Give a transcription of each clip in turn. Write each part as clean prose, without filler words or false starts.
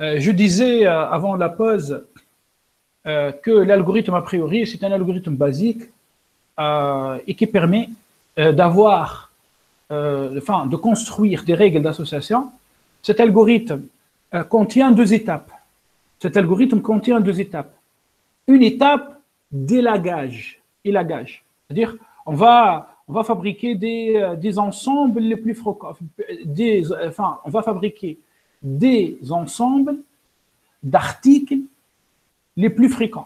Je disais avant la pause que l'algorithme, a priori, c'est un algorithme basique et qui permet de construire des règles d'association. Cet algorithme contient deux étapes. Une étape d'élagage. C'est-à-dire, on va fabriquer des ensembles les plus fréquents. On va fabriquer des ensembles d'articles les plus fréquents.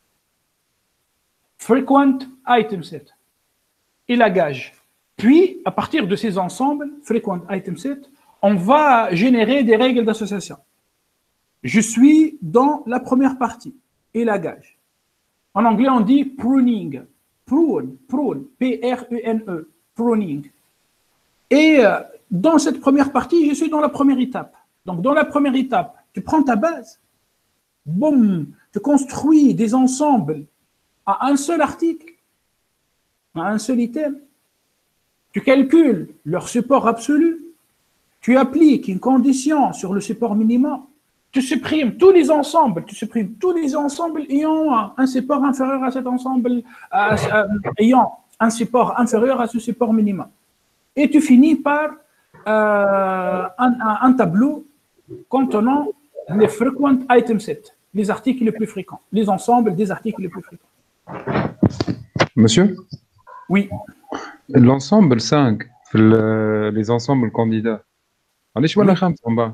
Frequent item set. Élagage. Puis, à partir de ces ensembles, frequent item set, on va générer des règles d'association. Je suis dans la première partie, élagage. En anglais, on dit pruning. Prune, P-R-U-N-E, pruning. Et dans cette première partie, je suis dans la première étape. Donc, dans la première étape, tu prends ta base, boum, tu construis des ensembles à un seul article, à un seul item. Tu calcules leur support absolu. Tu appliques une condition sur le support minimum. Tu supprimes tous les ensembles ayant un support inférieur à cet ensemble, ayant un support inférieur à ce support minimum. Et tu finis par un tableau contenant les frequent item sets, les articles les plus fréquents, les ensembles des articles les plus fréquents. Monsieur? Oui. L'ensemble 5, les ensembles candidats. علاش ولا 5 en bas?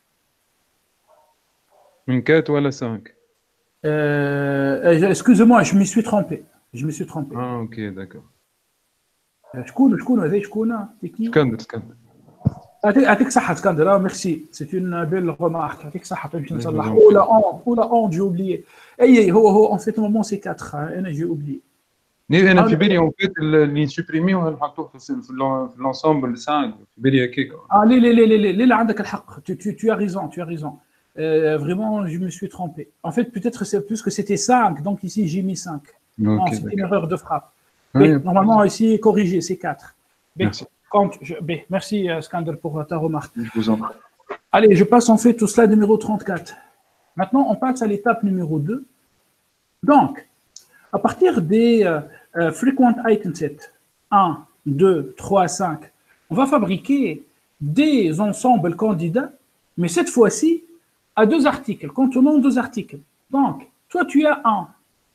Une 4 ou 5? Excusez-moi, je me suis trompé. Ah, ok, d'accord. شكون هذا تكنيك؟ يعطيك صحة اسكندر، merci. C'est une belle remarque. يعطيك صحة باش نصلح. ولا on, j'ai oublié. هو en fait moment c'est 4. انا j'ai oublié. انا في بالي en fait اللي نسوبريميو نحطوه في l'ensemble 5 في بالي هكاك. لا عندك الحق. Tu as raison. Vraiment, je me suis trompé. En fait, peut-être c'est plus que c'était 5, donc ici j'ai mis 5. Non, c'est une erreur de frappe. Normalement, ici, corrigé, c'est 4. Merci. Merci, Skander, pour ta remarque. Je vous en prie. Allez, je passe en fait au slide numéro 34. Maintenant, on passe à l'étape numéro 2. Donc, à partir des frequent item set 1, 2, 3, 5, on va fabriquer des ensembles candidats, mais cette fois-ci, à deux articles, contenant deux articles. Donc, toi, tu as 1,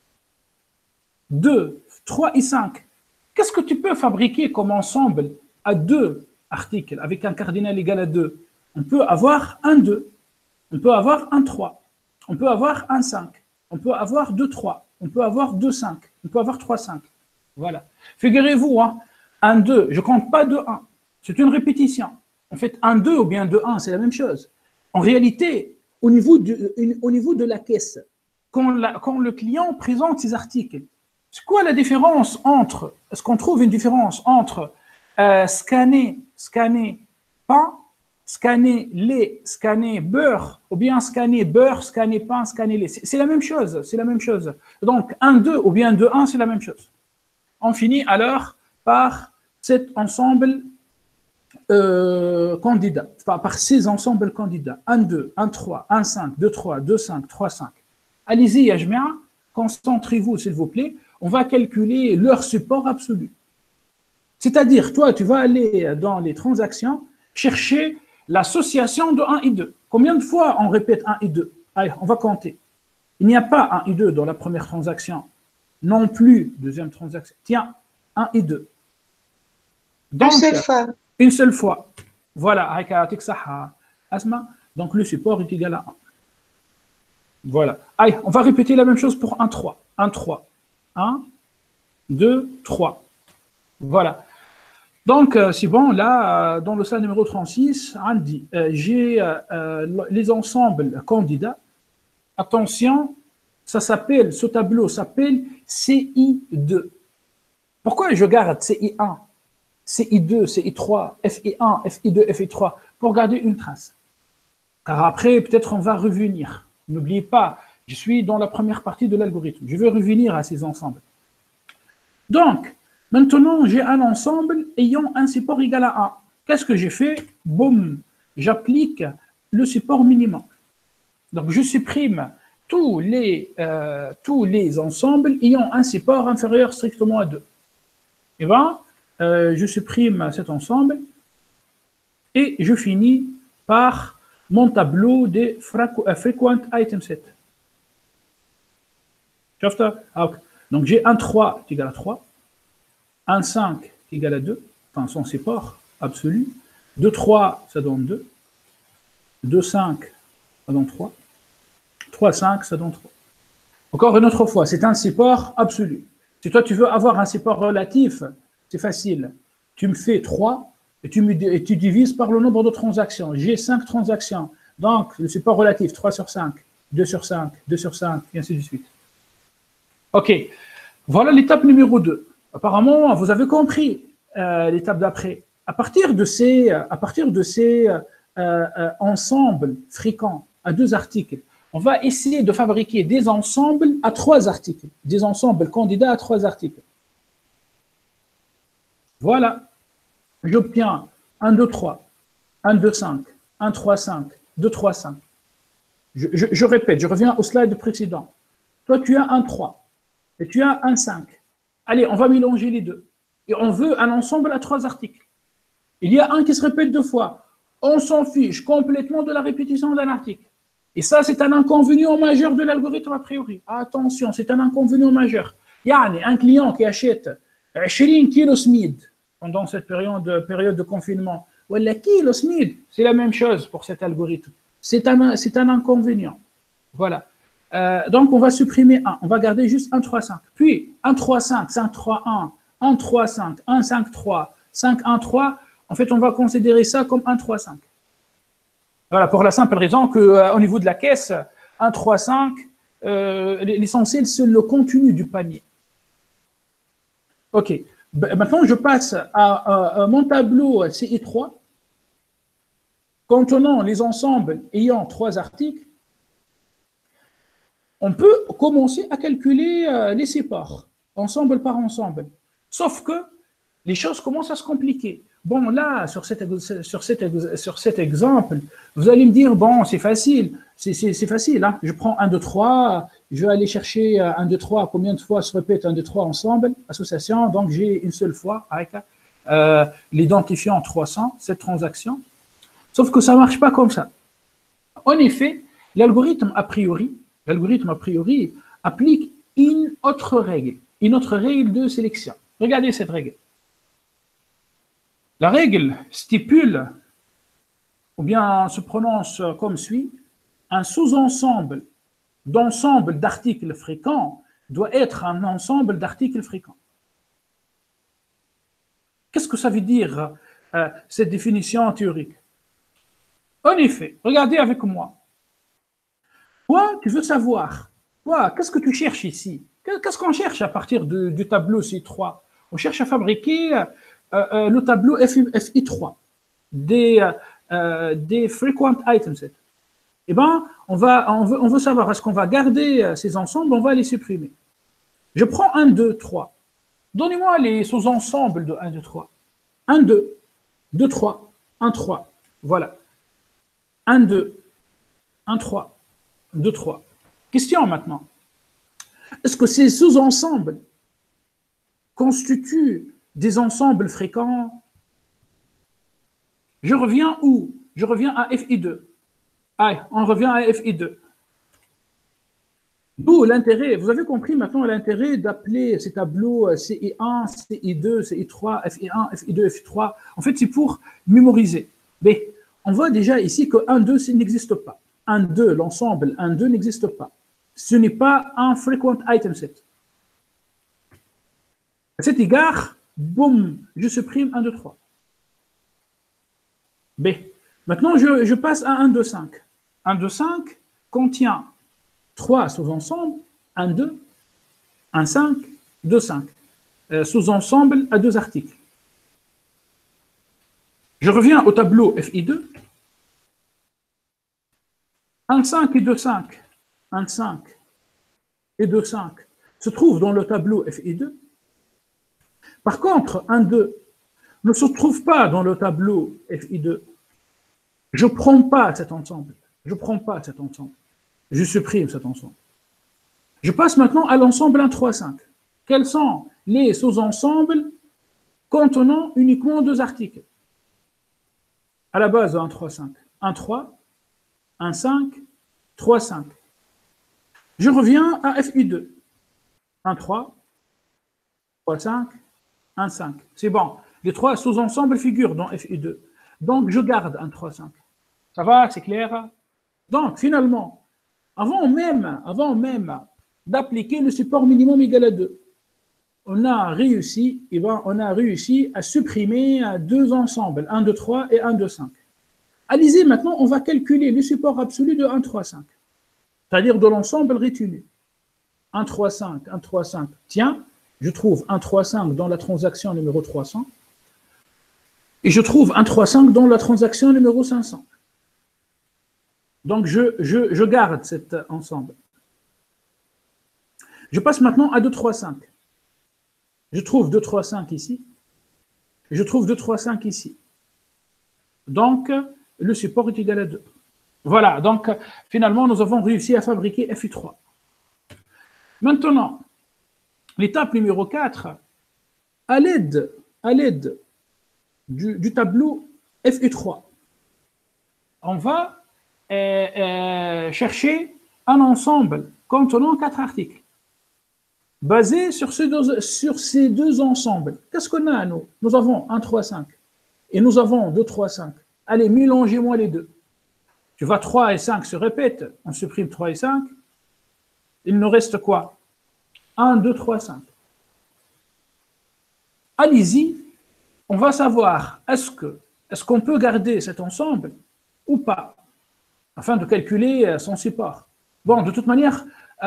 2, 3 et 5. Qu'est-ce que tu peux fabriquer comme ensemble à deux articles avec un cardinal égal à 2? On peut avoir un 2, on peut avoir un 3, on peut avoir un 5, on peut avoir 2, 3, on peut avoir 2, 5, on peut avoir 3, 5. Voilà. Figurez-vous, un 2, je ne compte pas de 1. C'est une répétition. En fait, un 2 ou bien 2, 1, c'est la même chose. En réalité, au niveau de la caisse, quand le client présente ses articles, c'est quoi la différence entre, est-ce qu'on trouve une différence entre scanner pain, scanner lait, scanner beurre, ou bien scanner beurre, scanner pain, scanner lait? C'est la même chose, Donc, 1, 2 ou bien 2, 1, c'est la même chose. On finit alors par cet ensemble candidats, par ces ensembles candidats, 1, 2, 1, 3, 1, 5, 2, 3, 2, 5, 3, 5. Allez-y, Yajmea, concentrez-vous, s'il vous plaît. On va calculer leur support absolu. C'est-à-dire, toi, tu vas aller dans les transactions, chercher l'association de 1 et 2. Combien de fois on répète 1 et 2? Allez, on va compter. Il n'y a pas 1 et 2 dans la première transaction, non plus deuxième transaction. Tiens, 1 et 2. Donc, une seule fois. Voilà. Asma. Donc, le support est égal à 1. Voilà. Allez, on va répéter la même chose pour 1, 3. 1, 3. 1, 2, 3. Voilà. Donc, c'est bon. Là, dans le slide numéro 36, on dit, j'ai les ensembles candidats. Attention, ce tableau s'appelle CI2. Pourquoi je garde CI1, CI2, CI3, FI1, FI2, FI3 pour garder une trace? Car après, peut-être on va revenir. N'oubliez pas, je suis dans la première partie de l'algorithme. Je vais revenir à ces ensembles. Donc, maintenant, j'ai un ensemble ayant un support égal à 1. Qu'est-ce que j'ai fait? Boum, j'applique le support minimum. Donc, je supprime tous les ensembles ayant un support inférieur strictement à 2. Et bien, je supprime cet ensemble et je finis par mon tableau des frequent item set. Donc, j'ai un 3 qui égale à 3, un 5 qui égale à 2, enfin son support absolu, 2, 3, ça donne 2, 2, 5, ça donne 3, 3, 5, ça donne 3. Encore une autre fois, c'est un support absolu. Si toi, tu veux avoir un support relatif, c'est facile. Tu me fais 3 et tu divises par le nombre de transactions. J'ai 5 transactions. Donc, le support relatif, 3 sur 5, 2 sur 5, 2 sur 5, et ainsi de suite. OK. Voilà l'étape numéro 2. Apparemment, vous avez compris l'étape d'après. À partir de ces ensembles fréquents à 2 articles, on va essayer de fabriquer des ensembles à 3 articles, des ensembles candidats à 3 articles. Voilà. J'obtiens 1, 2, 3, 1, 2, 5, 1, 3, 5, 2, 3, 5. Je répète, je reviens au slide précédent. Toi, tu as un 3 et tu as un 5. Allez, on va mélanger les deux. Et on veut un ensemble à 3 articles. Il y a un qui se répète 2 fois. On s'en fiche complètement de la répétition d'un article. Et ça, c'est un inconvénient majeur de l'algorithme a priori. Attention, c'est un inconvénient majeur. Il y a un client qui achète 20 kg SMID pendant cette période de confinement. Ou la kilo SMID, c'est la même chose pour cet algorithme. C'est un inconvénient. Voilà. Donc, on va supprimer 1. On va garder juste 1, 3, 5. Puis, 1, 3, 5, 5, 3, 1, 1, 3, 5, 1, 5, 3, 5, 1, 3. En fait, on va considérer ça comme 1, 3, 5. Voilà, pour la simple raison qu'au niveau de la caisse, 1, 3, 5, l'essentiel, c'est le contenu du panier. OK. Maintenant, je passe à mon tableau CI3 contenant les ensembles ayant 3 articles. On peut commencer à calculer les supports, ensemble par ensemble. Sauf que les choses commencent à se compliquer. Bon, là, sur cet exemple, vous allez me dire, bon, c'est facile, c'est facile. Hein. Je prends 1, 2, 3, je vais aller chercher 1, 2, 3, combien de fois se répète 1, 2, 3 ensemble, association, donc j'ai une seule fois, avec l'identifiant 300, cette transaction. Sauf que ça ne marche pas comme ça. En effet, l'algorithme a priori applique une autre règle de sélection. Regardez cette règle. La règle stipule, ou bien se prononce comme suit, un sous-ensemble d'ensemble d'articles fréquents doit être un ensemble d'articles fréquents. Qu'est-ce que ça veut dire, cette définition théorique? En effet, regardez avec moi. Toi, tu veux savoir, toi, qu'est-ce que tu cherches ici? Qu'est-ce qu'on cherche à partir du tableau C3? On cherche à fabriquer le tableau FI3 des frequent item set. Eh bien, on veut savoir, est-ce qu'on va garder ces ensembles, on va les supprimer. Je prends 1, 2, 3. Donnez-moi les sous-ensembles de 1, 2, 3. 1, 2, 2, 3, 1, 3. Voilà. 1, 2, 1, 3, 2, 3. Question maintenant. Est-ce que ces sous-ensembles constituent des ensembles fréquents? Je reviens où? Je reviens à FI2. Allez, on revient à FI2. D'où l'intérêt, vous avez compris maintenant l'intérêt d'appeler ces tableaux CI1, CI2, CI3, FI1, FI2, FI3. En fait, c'est pour mémoriser. Mais on voit déjà ici que 1, 2, ça n'existe pas. 1, 2, l'ensemble 1, 2 n'existe pas. Ce n'est pas un frequent item set. À cet égard, boum, je supprime 1, 2, 3. B. Maintenant, je passe à 1, 2, 5. 1, 2, 5 contient 3 sous-ensembles, 1, 2, 1, 5, 2, 5. Sous-ensemble à 2 articles. Je reviens au tableau FI2. 1, 5 et 2, 5. 1, 5 et 2, 5 se trouvent dans le tableau FI2. Par contre, 1, 2 ne se trouve pas dans le tableau FI2. Je ne prends pas cet ensemble. Je ne prends pas cet ensemble. Je supprime cet ensemble. Je passe maintenant à l'ensemble 1, 3, 5. Quels sont les sous-ensembles contenant uniquement deux articles? À la base de 1, 3, 5. 1, 3, 1, 5, 3, 5. Je reviens à FI2. 1, 3, 3, 5, 1, 5. C'est bon. Les trois sous-ensembles figurent dans FI2. Donc, je garde 1, 3, 5. Ça va, c'est clair? Donc, finalement, avant même d'appliquer le support minimum égal à 2, on a réussi à supprimer deux ensembles, 1, 2, 3 et 1, 2, 5. Allez-y, maintenant, on va calculer le support absolu de 1, 3, 5, c'est-à-dire de l'ensemble retenu. 1, 3, 5, 1, 3, 5. Tiens, je trouve 1, 3, 5 dans la transaction numéro 300 et je trouve 1, 3, 5 dans la transaction numéro 500. Donc, je garde cet ensemble. Je passe maintenant à 2, 3, 5. Je trouve 2, 3, 5 ici. Et je trouve 2, 3, 5 ici. Donc, le support est égal à 2. Voilà, donc finalement, nous avons réussi à fabriquer FI3. Maintenant, l'étape numéro 4, à l'aide du tableau FI3, on va chercher un ensemble contenant 4 articles. Basé sur ces deux ensembles. Qu'est-ce qu'on a, nous? Nous avons 1, 3, 5 et nous avons 2, 3, 5. Allez, mélangez-moi les deux. Tu vois, 3 et 5 se répètent, on supprime 3 et 5. Il nous reste quoi? 1, 2, 3, 5. Allez-y, on va savoir est-ce qu'on peut garder cet ensemble ou pas, afin de calculer son support. Bon, de toute manière,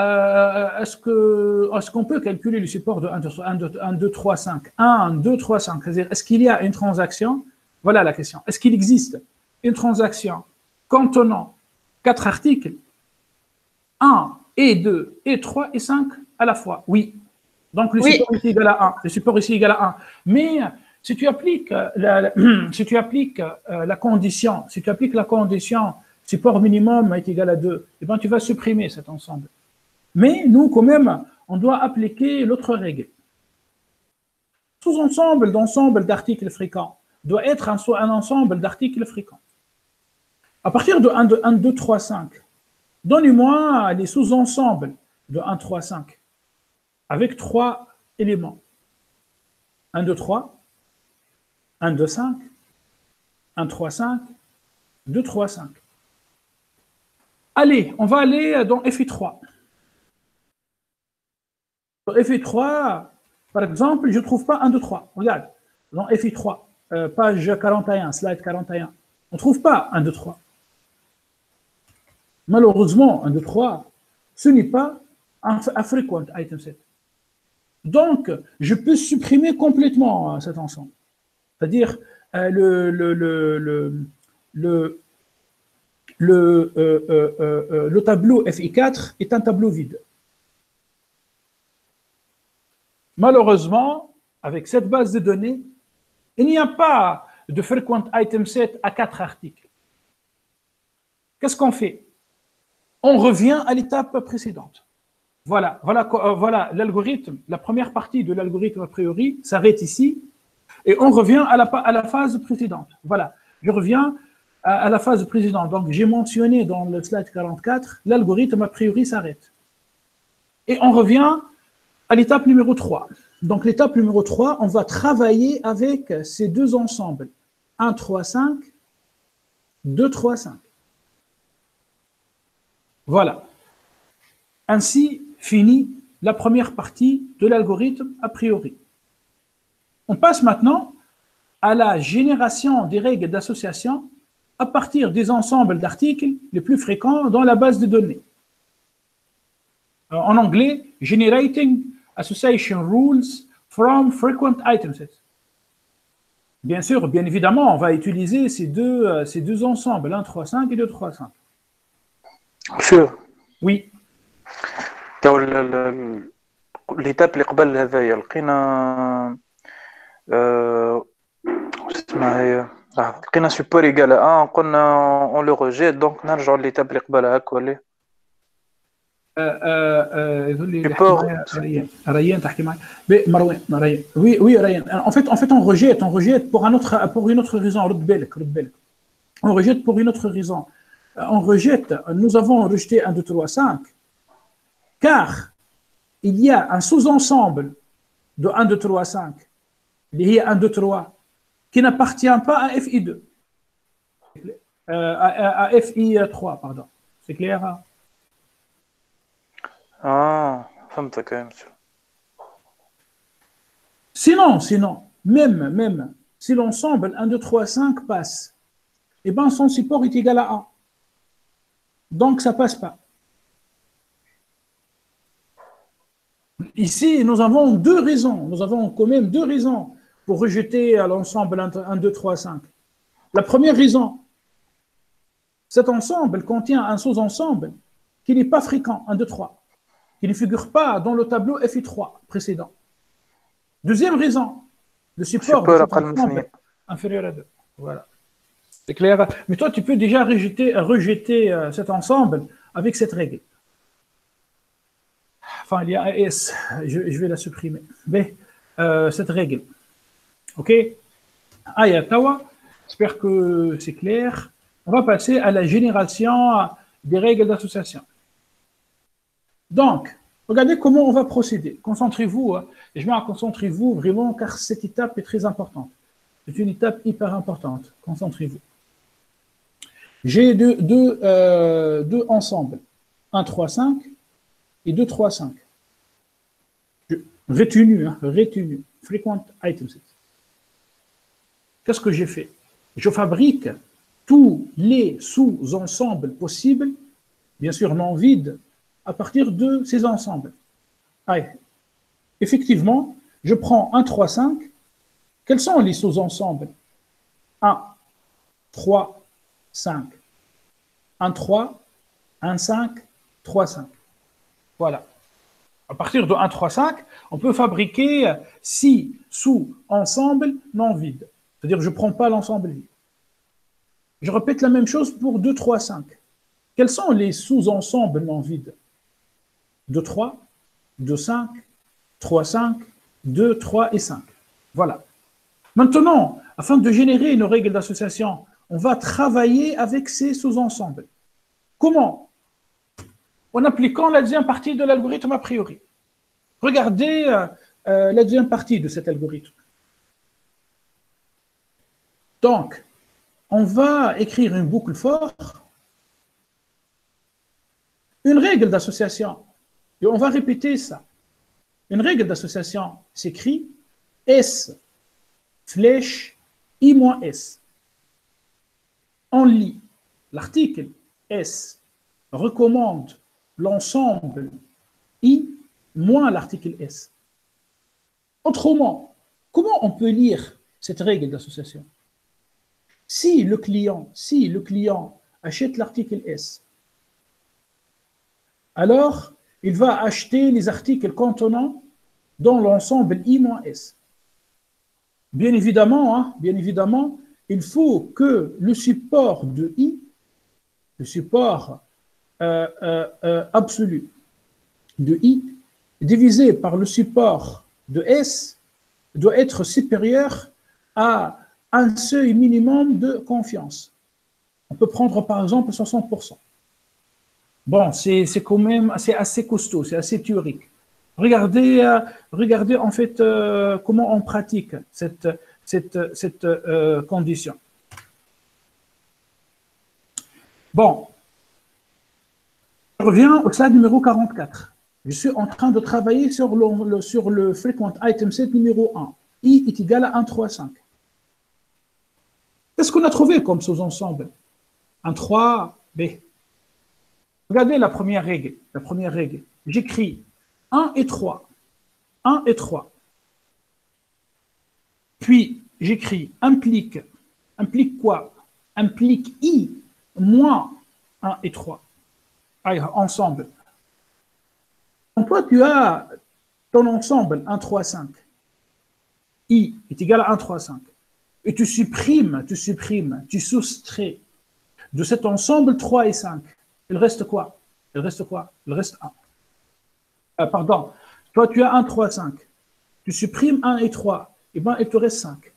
est-ce qu'on peut calculer le support de 1, 2, 3, 5? 1, 2, 3, 5. C'est-à-dire, est-ce qu'il y a une transaction? Voilà la question. Est-ce qu'il existe une transaction contenant 4 articles, 1 et 2 et 3 et 5 à la fois? Oui. Donc, le support ici est égal à 1. Le support ici est égal à 1. Mais si tu appliques la condition, support minimum est égal à 2, eh bien, tu vas supprimer cet ensemble. Mais nous, quand même, on doit appliquer l'autre règle. Sous-ensemble d'ensemble d'articles fréquents doit être un ensemble d'articles fréquents. À partir de 1, 2, 3, 5, donnez-moi les sous-ensembles de 1, 3, 5 avec 3 éléments. 1, 2, 3, 1, 2, 5, 1, 3, 5, 2, 3, 5. Allez, on va aller dans FI3. Dans FI3, par exemple, je ne trouve pas 1, 2, 3. Regarde, dans FI3, page 41, slide 41, on ne trouve pas 1, 2, 3. Malheureusement, 1, 2, 3, ce n'est pas un frequent item set. Donc, je peux supprimer complètement cet ensemble. C'est-à-dire, le tableau FI4 est un tableau vide. Malheureusement, avec cette base de données, il n'y a pas de frequent item set à 4 articles. Qu'est-ce qu'on fait? On revient à l'étape précédente. Voilà l'algorithme, la première partie de l'algorithme a priori s'arrête ici et on revient à la phase précédente. Voilà, je reviens à la phase précédente. Donc, j'ai mentionné dans le slide 44, l'algorithme a priori s'arrête. Et on revient à l'étape numéro 3. Donc, l'étape numéro 3, on va travailler avec ces deux ensembles. 1, 3, 5, 2, 3, 5. Voilà. Ainsi finit la première partie de l'algorithme a priori. On passe maintenant à la génération des règles d'association à partir des ensembles d'articles les plus fréquents dans la base de données. En anglais, Generating Association Rules from Frequent Item Sets. Bien sûr, bien évidemment, on va utiliser ces deux ensembles, 1, 3, 5 et 2, 3, 5. Sûr. Oui. l'étape اللي قبل هذايا لقينا اسمها هي لقينا سوبر ايغال 1 قلنا اون لو ريجيت دونك نرجعوا لليتاب اللي قبلها هاك ولا يقول لي Support. ريان تحكي معي مروان ريان oui ريان en fait on rejette pour une autre raison رد بالك on rejette pour une autre raison nous avons rejeté 1 2 3 5 car il y a un sous-ensemble de 1 2 3 5 اللي هي 1 2 3 qui n'appartient pas à FI2 à FI3 pardon c'est clair. فهمتك يا monsieur. Sinon, même si l'ensemble 1, 2, 3, 5 passe, eh bien son support est égal à 1. Donc ça ne passe pas. Ici, nous avons deux raisons. Nous avons quand même deux raisons pour rejeter l'ensemble 1, 2, 3, 5. La première raison, cet ensemble contient un sous-ensemble qui n'est pas fréquent, 1, 2, 3. Qui ne figure pas dans le tableau FI3 précédent. Deuxième raison, le support est inférieur à 2. Voilà. C'est clair. Mais toi, tu peux déjà rejeter cet ensemble avec cette règle. Enfin, il y a un S, je vais la supprimer. Mais cette règle. OK. Aya Tawa, j'espère que c'est clair. On va passer à la génération des règles d'association. Donc, regardez comment on va procéder. Concentrez-vous, concentrez-vous vraiment, car cette étape est très importante. C'est une étape hyper importante. Concentrez-vous. J'ai deux ensembles, 1, 3, 5 et 2, 3, 5. Retenu, frequent items. Qu'est-ce que j'ai fait? Je fabrique tous les sous-ensembles possibles, bien sûr non vides, à partir de ces ensembles. Allez. Effectivement, je prends 1, 3, 5. Quels sont les sous-ensembles? 1, 3, 5. 1, 3, 1, 5, 3, 5. Voilà. À partir de 1, 3, 5, on peut fabriquer 6 sous-ensembles non vides. C'est-à-dire que je ne prends pas l'ensemble vide. Je répète la même chose pour 2, 3, 5. Quels sont les sous-ensembles non vides? 2, 3, 2, 5, 3, 5, 2, 3 et 5. Voilà. Maintenant, afin de générer une règle d'association, on va travailler avec ces sous-ensembles. Comment? En appliquant la deuxième partie de l'algorithme a priori. Regardez la deuxième partie de cet algorithme. Donc, on va écrire une boucle for, une règle d'association. Et on va répéter ça. Une règle d'association s'écrit S flèche I moins S. On lit l'article S recommande l'ensemble I moins l'article S. Autrement, comment on peut lire cette règle d'association? Si le client achète l'article S, alors il va acheter les articles contenant dans l'ensemble I moins S. Bien évidemment, il faut que le support de I, le support absolu de I, divisé par le support de S, doit être supérieur à un seuil minimum de confiance. On peut prendre par exemple 60%. Bon, c'est quand même assez costaud, c'est assez théorique. Regardez en fait comment on pratique cette condition. Bon, je reviens au slide numéro 44. Je suis en train de travailler sur le frequent item set numéro 1. I est égal à 1, 3, 5. Qu'est-ce qu'on a trouvé comme sous-ensemble? 1, 3, B. Regardez la première règle. J'écris 1 et 3. 1 et 3. Puis, j'écris implique quoi? Implique I moins 1 et 3. Allez, ensemble. Donc, toi, tu as ton ensemble 1, 3, 5. I est égal à 1, 3, 5. Et tu soustrais de cet ensemble 3 et 5. Il reste quoi? Il reste 1. Pardon, toi tu as 1, 3, 5. Tu supprimes 1 et 3, et bien il te reste 5.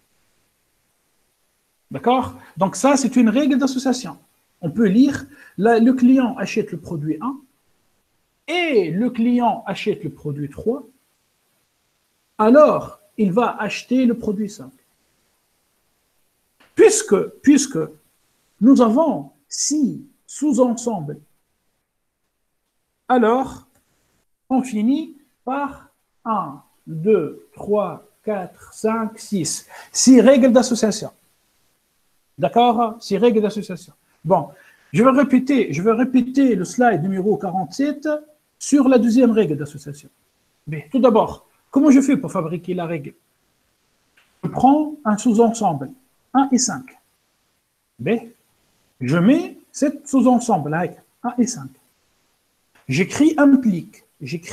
D'accord? Donc ça, c'est une règle d'association. On peut lire, le client achète le produit 1 et le client achète le produit 3, alors il va acheter le produit 5. Puisque nous avons 6 sous-ensembles, alors on finit par 1, 2, 3, 4, 5, 6. 6 règles d'association. D'accord? 6 règles d'association. Bon, je vais répéter le slide numéro 47 sur la deuxième règle d'association. Mais tout d'abord, comment je fais pour fabriquer la règle? Je prends un sous-ensemble, 1 et 5. B, je mets 7 sous-ensembles avec 1 et 5. J'écris implique.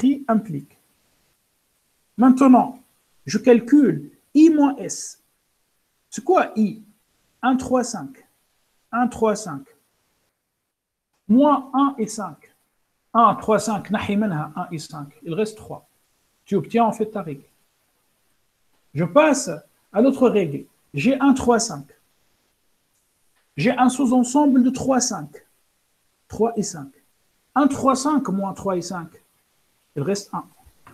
Maintenant, je calcule I moins S. C'est quoi I? 1, 3, 5. 1, 3, 5. Moins 1 et 5. 1, 3, 5. Nahi minha 1 et 5. Il reste 3. Tu obtiens en fait ta règle. Je passe à l'autre règle. J'ai 1, 3, 5. J'ai un sous-ensemble de 3, 5. 3 et 5. 1, 3, 5 moins 3 et 5. Il reste 1.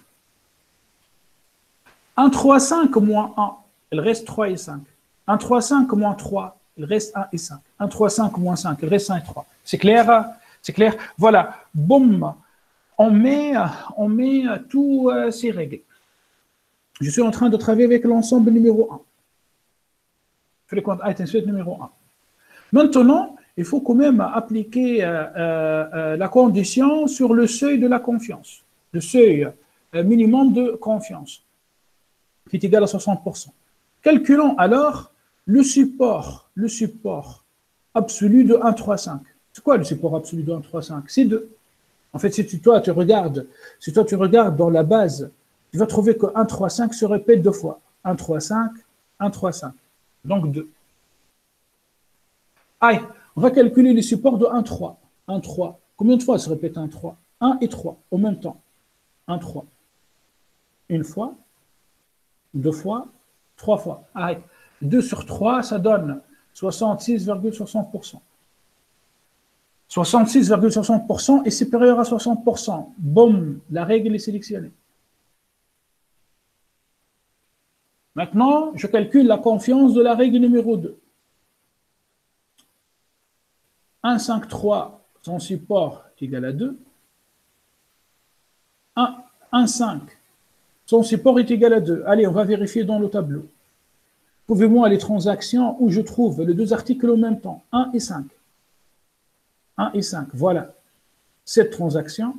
1, 3, 5 moins 1. Il reste 3 et 5. 1, 3, 5 moins 3. Il reste 1 et 5. 1, 3, 5 moins 5. Il reste 1 et 3. C'est clair? C'est clair? Voilà. Boum. On met tous ces règles. Je suis en train de travailler avec l'ensemble numéro 1. Fréquente item suite numéro 1. Maintenant, il faut quand même appliquer la condition sur le seuil de la confiance. Le seuil minimum de confiance, qui est égal à 60%. Calculons alors le support absolu de 1, 3, 5. C'est quoi le support absolu de 1, 3, 5? C'est 2. En fait, si toi tu regardes dans la base, tu vas trouver que 1, 3, 5 se répète 2 fois. 1, 3, 5, 1, 3, 5. Donc 2. Allez, on va calculer les supports de 1, 3. 1, 3. Combien de fois se répète 1, 3? 1 et 3 en même temps. 1, 3. Une fois, 2 fois, 3 fois. Allez, 2 sur 3, ça donne 66,60%. 66,60% est supérieur à 60%. Boum, la règle est sélectionnée. Maintenant, je calcule la confiance de la règle numéro 2. 1, 5, 3, son support est égal à 2. 1, 5, son support est égal à 2. Allez, on va vérifier dans le tableau. Pouvez-moi les transactions où je trouve les deux articles en même temps, 1 et 5. 1 et 5, voilà. Cette transaction.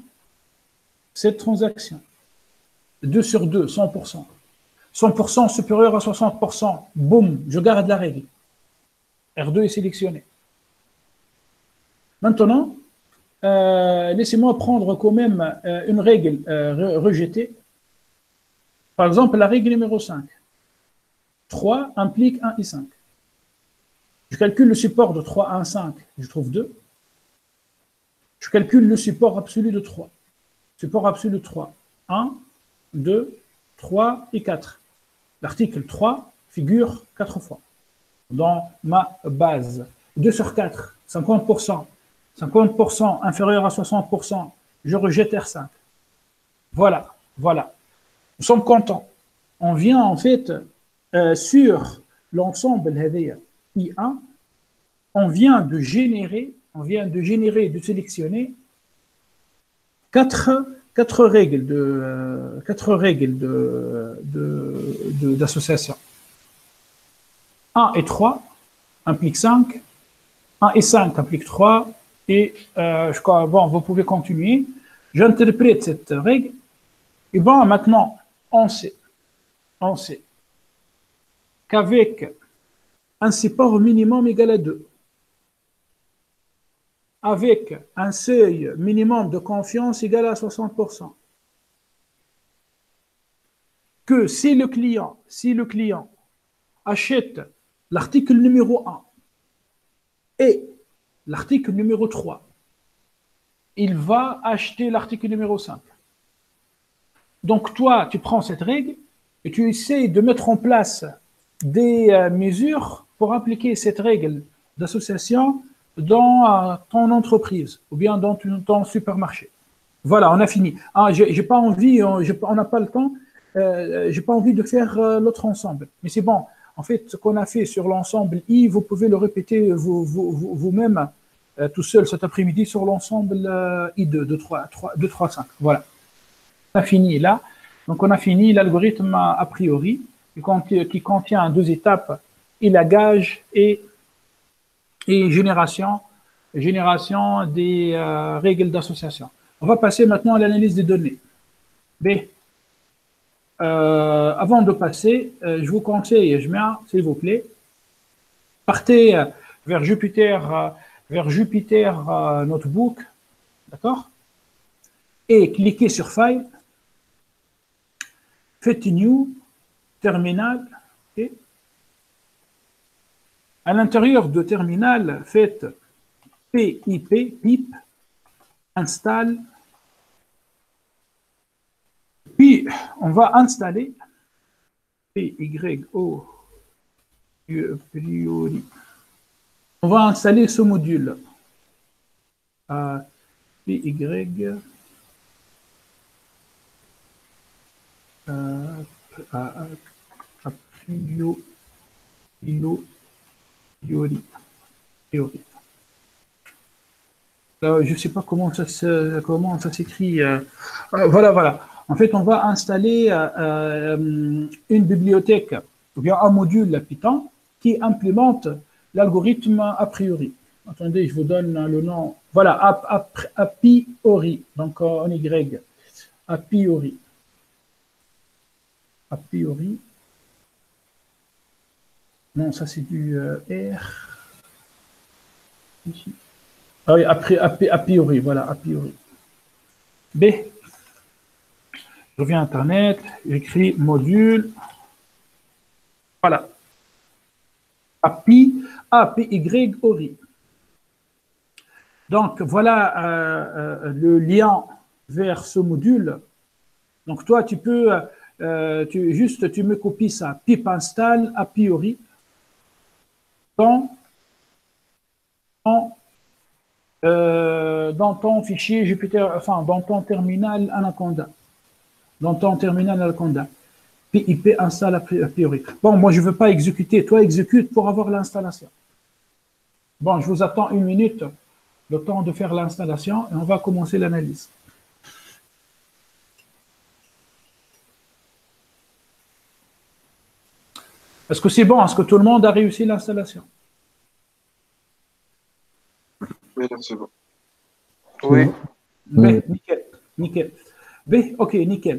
2 sur 2, 100%. 100% supérieur à 60%. Boum, je garde la règle. R2 est sélectionné. Maintenant, laissez-moi prendre quand même une règle rejetée. Par exemple, la règle numéro 5. 3 implique 1 et 5. Je calcule le support de 3 à 1, 5, je trouve 2. Je calcule le support absolu de 3. Support absolu de 3. 1, 2, 3 et 4. L'article 3 figure 4 fois dans ma base. 2 sur 4, 50%. 50% inférieur à 60%. Je rejette R5. Voilà. Nous sommes contents. On vient en fait sur l'ensemble I1, on vient de générer, de sélectionner 4 règles d'association. 1 et 3 impliquent 5, 1 et 5 impliquent 3, et je crois, bon, vous pouvez continuer. J'interprète cette règle, et bon, maintenant, on sait qu'avec un support minimum égal à 2, avec un seuil minimum de confiance égal à 60%, que si le client achète l'article numéro 1 et l'article numéro 3, il va acheter l'article numéro 5. Donc, toi, tu prends cette règle et tu essaies de mettre en place des mesures pour appliquer cette règle d'association dans ton entreprise ou bien dans ton supermarché. Voilà, on a fini. Ah, j'ai pas envie, on n'a pas le temps, j'ai pas envie de faire l'autre ensemble. Mais c'est bon. En fait, ce qu'on a fait sur l'ensemble I, vous pouvez le répéter vous-même tout seul cet après-midi sur l'ensemble I2, 2, 3, 5. Voilà. On a fini là. Donc, on a fini l'algorithme a priori qui contient 2 étapes, élagage et génération des règles d'association. On va passer maintenant à l'analyse des données. B. Avant de passer, je vous conseille, s'il vous plaît, partez vers Jupyter Notebook, d'accord? Et cliquez sur File, faites New, Terminal, okay? À l'intérieur de Terminal, faites PIP, installe. Puis, on va installer PYO priori. On va installer ce module. PY priori. Je ne sais pas comment ça s'écrit. Voilà. En fait, on va installer une bibliothèque ou bien un module Python qui implémente l'algorithme a priori. Attendez, je vous donne le nom. Voilà, a priori, donc en Y. A priori. A priori. Non, ça c'est du R. Ici. Ah oui, a priori, voilà, a priori. B. Je reviens à Internet, j'écris module. Voilà. APY-ORI. Donc, voilà le lien vers ce module. Donc, toi, tu peux, tu me copies ça. Pip install a priori dans ton fichier Jupyter, enfin, dans ton terminal Anaconda. PIP installe a priori. Bon, moi, je ne veux pas exécuter. Toi, exécute pour avoir l'installation. Bon, je vous attends 1 minute, le temps de faire l'installation, et on va commencer l'analyse. Est-ce que c'est bon? Est-ce que tout le monde a réussi l'installation? Oui, c'est bon. Oui. B, nickel. B, ok, nickel.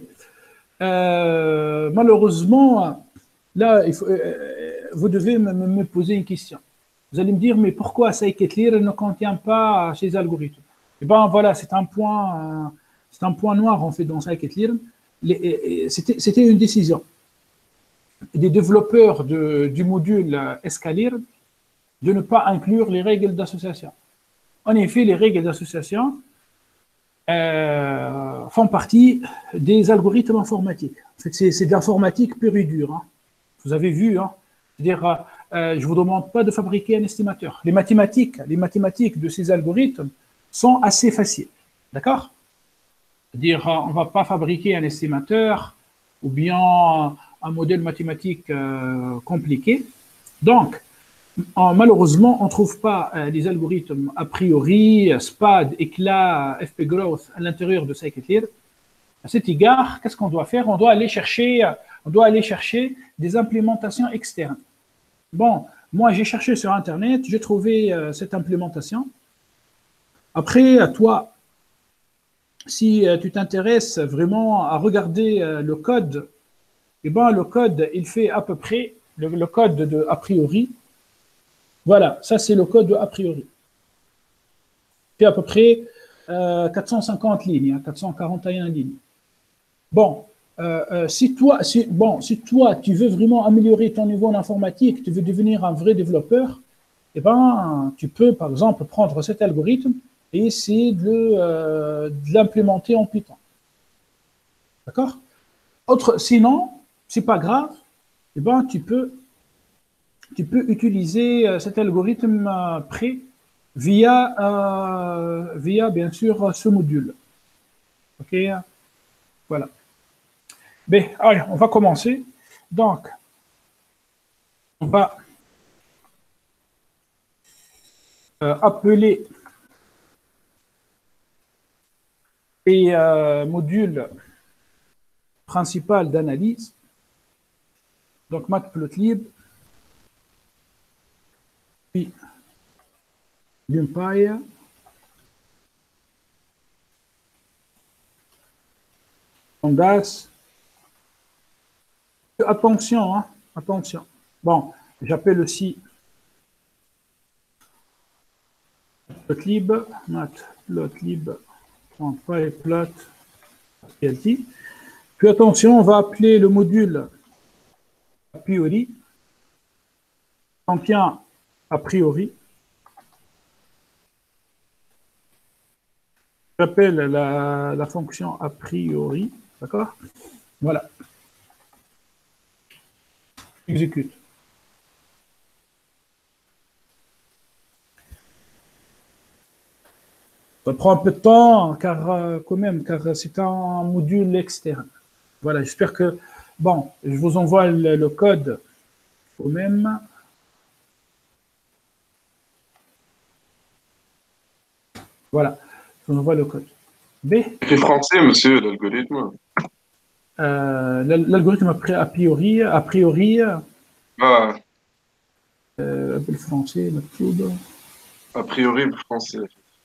Malheureusement, là, vous devez me poser une question. Vous allez me dire, mais pourquoi scikit-learn ne contient pas ces algorithmes? Eh bien, voilà, c'est un point noir, en fait, dans scikit-learn. C'était une décision des développeurs du module scikit-learn de ne pas inclure les règles d'association. En effet, les règles d'association font partie des algorithmes informatiques. En fait, c'est de l'informatique pure et dure. Hein. Vous avez vu, hein. C'est-à-dire, je ne vous demande pas de fabriquer un estimateur. Les mathématiques de ces algorithmes sont assez faciles. D'accord? C'est-à-dire, on ne va pas fabriquer un estimateur ou bien un modèle mathématique compliqué. Donc, malheureusement, on ne trouve pas les algorithmes a priori, SPAD, ECLA, FPGrowth à l'intérieur de scikit-learn. À cet égard, qu'est-ce qu'on doit faire? On doit aller chercher des implémentations externes. Bon, moi, j'ai cherché sur Internet, j'ai trouvé cette implémentation. Après, à toi, si tu t'intéresses vraiment à regarder le code, eh ben, le code, il fait à peu près le code de a priori. Voilà, ça c'est le code a priori. Il fait à peu près 450 lignes, 441 lignes. Bon, si toi, tu veux vraiment améliorer ton niveau en informatique, tu veux devenir un vrai développeur, eh ben, tu peux par exemple prendre cet algorithme et essayer de l'implémenter en Python. D'accord? Sinon, c'est pas grave, eh ben, tu peux utiliser cet algorithme prêt via bien sûr ce module. Ok, voilà. Bien, allez, on va commencer. Donc, on va appeler les modules principaux d'analyse. Donc, matplotlib, puis NumPy, Pandas. Attention, hein, attention. Bon, j'appelle aussi matplotlib.pyplot.plt. Puis attention, on va appeler le module a priori, contient a priori. J'appelle la fonction a priori, d'accord? Voilà. Exécute. Ça prend un peu de temps, car c'est un module externe. Voilà, j'espère que... Bon, je vous envoie le code quand même. Voilà, je vous envoie le code. B. C'est français, monsieur, l'algorithme. L'algorithme a priori, le français, le code. A priori, le français.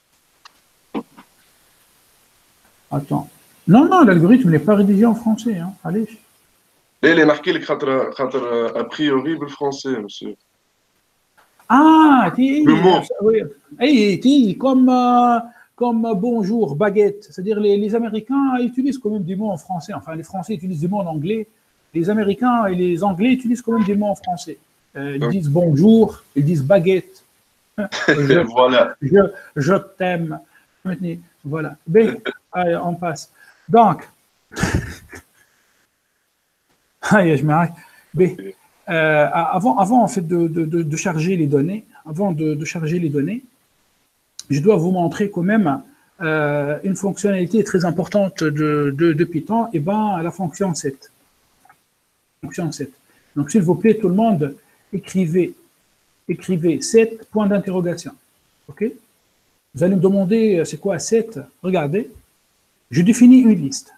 Attends. Non, l'algorithme n'est pas rédigé en français. Hein. Allez. Il est marqué le a priori, le français, monsieur. Ah, le mot. Oui. Comme bonjour, baguette. C'est-à-dire les Américains utilisent quand même des mots en français. Enfin, les Français utilisent des mots en anglais. Les Américains et les Anglais utilisent quand même des mots en français. Ils disent bonjour, ils disent baguette. Voilà. Je t'aime. Voilà. Ben, allez, on passe. Donc, avant en fait de charger les données, je dois vous montrer quand même une fonctionnalité très importante de Python, et ben la fonction set. Donc, s'il vous plaît, tout le monde, écrivez set, point d'interrogation. OK? Vous allez me demander, c'est quoi set? Regardez, je définis une liste.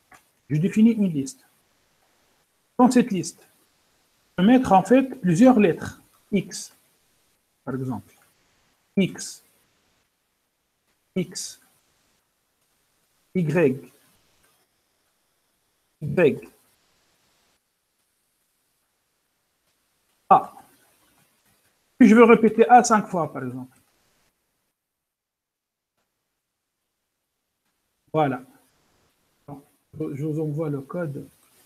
Dans cette liste, je vais mettre en fait plusieurs lettres. X, par exemple. X, Y, A. Puis je veux répéter A 5 fois, par exemple. Voilà. Je vous envoie le code.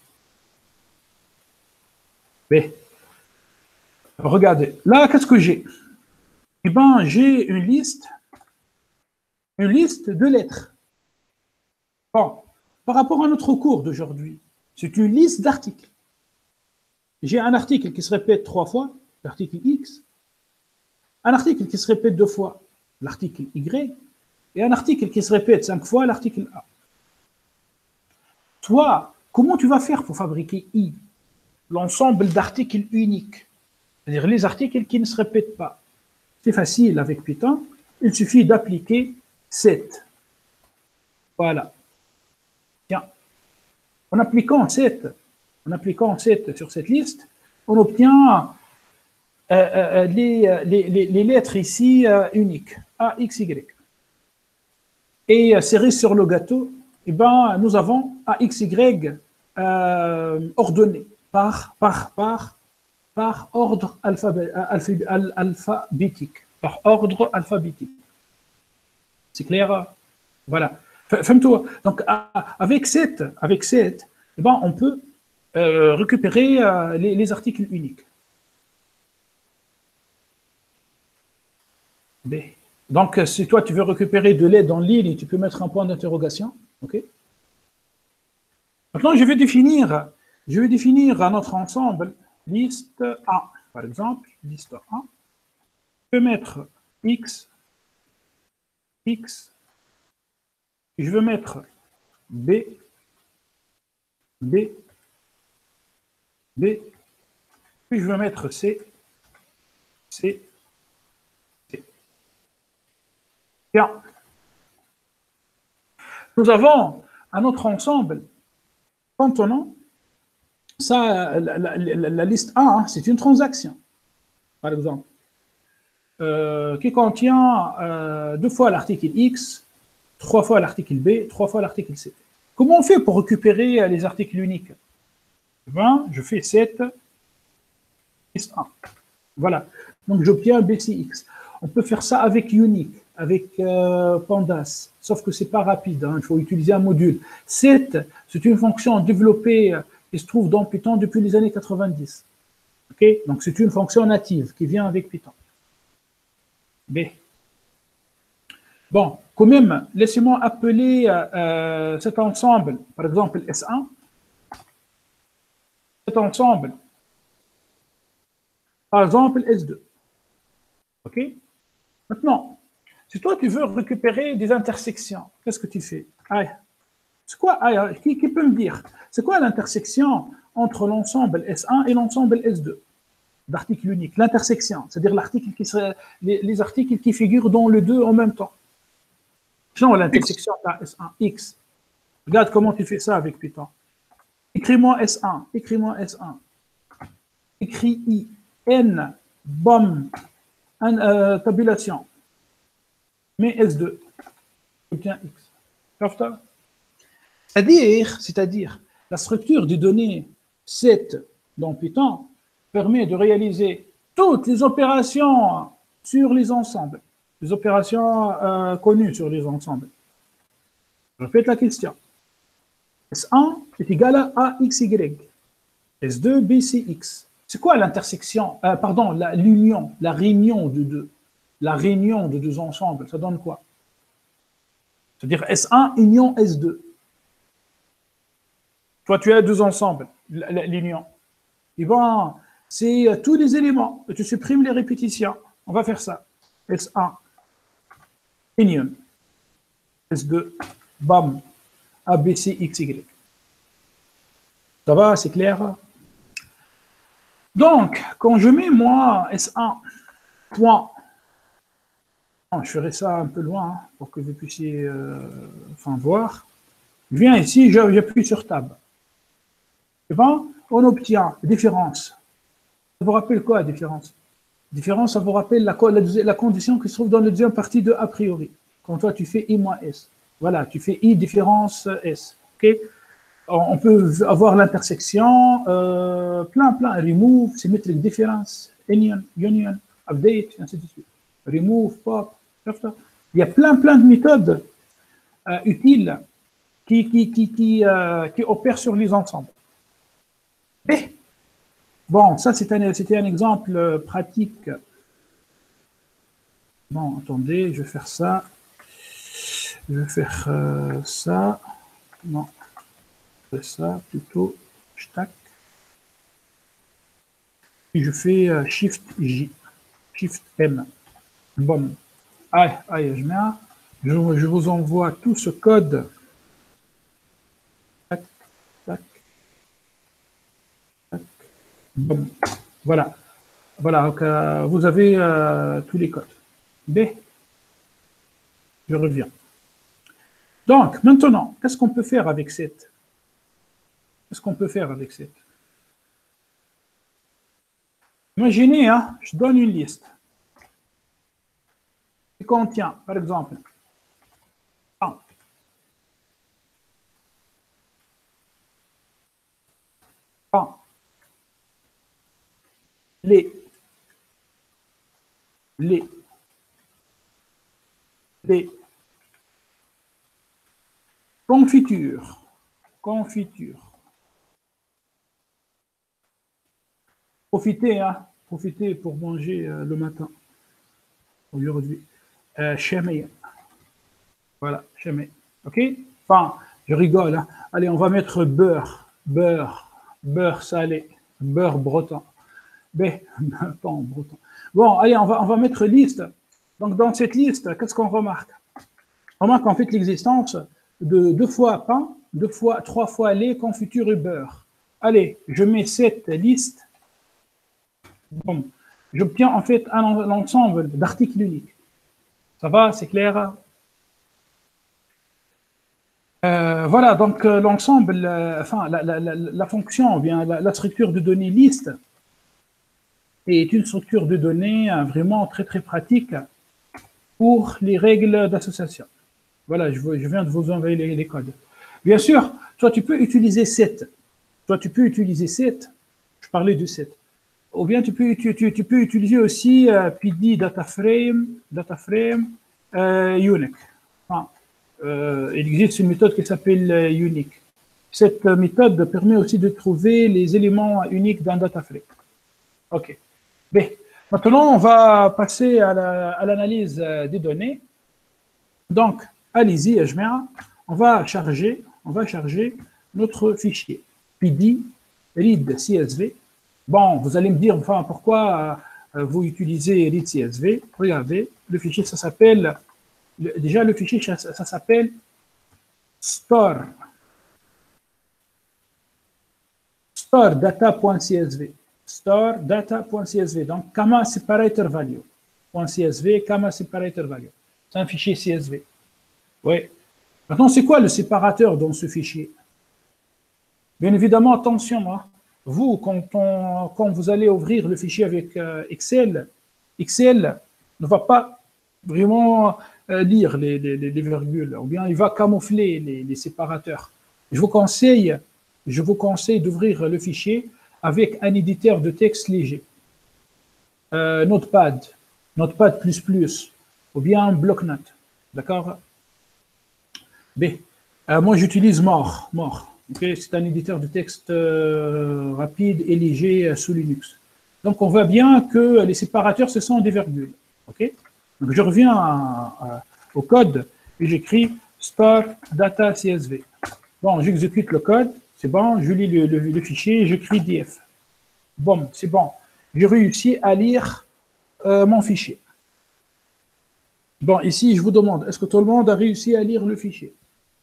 B. Regardez. Là, qu'est-ce que j'ai? Eh bien, j'ai une liste de lettres. Bon, par rapport à notre cours d'aujourd'hui, c'est une liste d'articles. J'ai un article qui se répète 3 fois, l'article X, un article qui se répète 2 fois, l'article Y, et un article qui se répète 5 fois, l'article A. Toi, comment tu vas faire pour fabriquer I? L'ensemble d'articles uniques, c'est-à-dire les articles qui ne se répètent pas. C'est facile avec Python, il suffit d'appliquer set. Voilà. Tiens, en appliquant set sur cette liste, on obtient les lettres ici uniques, A, X, Y. Et cerise sur le gâteau, eh ben, nous avons A, X, Y ordonné par ordre alphabétique. Par ordre alphabétique. C'est clair? Voilà. Fais-toi. Donc, avec set, eh ben, on peut récupérer les articles uniques. B. Donc, si toi, tu veux récupérer de l'aide en ligne, tu peux mettre un point d'interrogation. OK? Maintenant, je vais définir un autre ensemble, liste A. Par exemple, liste A. Je vais mettre X, X. Je vais mettre B, B, B. Puis je vais mettre C, C, C. Bien. Nous avons un autre ensemble contenant, ça, la liste A, hein, c'est une transaction, par exemple, qui contient 2 fois l'article X, 3 fois l'article B, 3 fois l'article C. Comment on fait pour récupérer les articles uniques? Ben, je fais 7, liste 1. Voilà. Donc, j'obtiens BCX. On peut faire ça avec Unique, avec Pandas, sauf que ce n'est pas rapide, hein, il faut utiliser un module. 7, c'est une fonction développée qui se trouve dans Python depuis les années 90. Okay? Donc, c'est une fonction native qui vient avec Python. B. Bon, quand même, laissez-moi appeler cet ensemble, par exemple S1, cet ensemble, par exemple S2. OK? Maintenant, si toi tu veux récupérer des intersections, qu'est-ce que tu fais? C'est quoi? Qui peut me dire? C'est quoi l'intersection entre l'ensemble S1 et l'ensemble S2 d'articles uniques? L'intersection, c'est-à-dire les articles qui figurent dans le 2 en même temps. Genre l'intersection S1, X. Regarde comment tu fais ça avec Python. Écris-moi S1, écris-moi S1. Écris I, N, BOM, tabulation. Mais S2, obtient X. C'est-à-dire, la structure des données 7 dans Python permet de réaliser toutes les opérations sur les ensembles, les opérations connues sur les ensembles. Je répète la question. S1 est égal à AXY. S2, BCX. C'est quoi l'intersection, l'union, la réunion de deux? La réunion de deux ensembles, ça donne quoi? C'est-à-dire S1 union S2. Toi, tu as deux ensembles, l'union. Et bon, c'est tous les éléments. Tu supprimes les répétitions. On va faire ça. S1, union. S2, bam, ABCXY. Ça va, c'est clair? Donc, quand je mets moi S1, point, je ferai ça un peu loin hein, pour que vous puissiez voir. Je viens ici, j'appuie sur Tab. Et bon, on obtient différence. Ça vous rappelle quoi, différence? Différence, ça vous rappelle la condition qui se trouve dans la deuxième partie de a priori. Quand toi, tu fais I moins S. Voilà, tu fais I différence S. OK? On peut avoir l'intersection, plein, remove, symmetric difference, union, update, ainsi de suite. Remove, pop, il y a plein de méthodes utiles qui opèrent sur les ensembles. Et, bon, ça c'était un exemple pratique. Bon, attendez, je vais faire ça. Je vais faire ça. Non. Ça plutôt, tac. Puis je fais Shift J, Shift M. Bon. Je vous envoie tout ce code. Tac, tac, tac. Bon. Voilà. Voilà, donc, vous avez tous les codes. B. Je reviens. Donc, maintenant, qu'est-ce qu'on peut faire avec cette? Qu'est-ce qu'on peut faire avec cette? Imaginez, hein, je donne une liste qui contient, par exemple, les confitures. Profitez, hein, profitez pour manger le matin, aujourd'hui. Chémé. Voilà, chémé. OK? Enfin, je rigole. Hein. Allez, on va mettre beurre, beurre salé, beurre breton. Pas en breton. Bon, allez, on va mettre liste. Donc, dans cette liste, qu'est-ce qu'on remarque? On remarque en fait l'existence de 2 fois pain, 3 fois lait, confiture et beurre. Allez, je mets cette liste. Bon, j'obtiens en fait un ensemble d'articles uniques. Ça va, c'est clair? Voilà, donc l'ensemble, enfin, la fonction, bien la structure de données liste est une structure de données vraiment très très pratique pour les règles d'association. Voilà, je viens de vous envoyer les codes. Bien sûr, toi tu peux utiliser set. Je parlais de set. Ou bien tu peux utiliser aussi PD DataFrame unique. Enfin, il existe une méthode qui s'appelle unique. Cette méthode permet aussi de trouver les éléments uniques d'un DataFrame. OK. Bien. Maintenant, on va passer à l'analyse des données. Donc, allez-y, on va charger notre fichier PD read CSV. Bon, vous allez me dire, enfin, pourquoi vous utilisez read CSV? Regardez, le fichier, ça s'appelle, déjà le fichier, ça s'appelle storedata.csv. storedata.csv. Donc, comma separator value. .csv, comma separator value. C'est un fichier CSV. Oui. Maintenant, c'est quoi le séparateur dans ce fichier? Bien évidemment, attention, hein. Vous, quand vous allez ouvrir le fichier avec Excel ne va pas vraiment lire les virgules, ou bien il va camoufler les séparateurs. Je vous conseille d'ouvrir le fichier avec un éditeur de texte léger. Notepad++, ou bien bloc-notes. D'accord? B. Moi, j'utilise More. Okay? C'est un éditeur de texte rapide et léger sous Linux. Donc, on voit bien que les séparateurs, ce sont des virgules. Okay? Donc, je reviens au code et j'écris store data CSV. Bon, j'exécute le code, c'est bon, je lis le fichier, j'écris df. Bon, c'est bon. J'ai réussi à lire mon fichier. Bon, ici, je vous demande, est-ce que tout le monde a réussi à lire le fichier?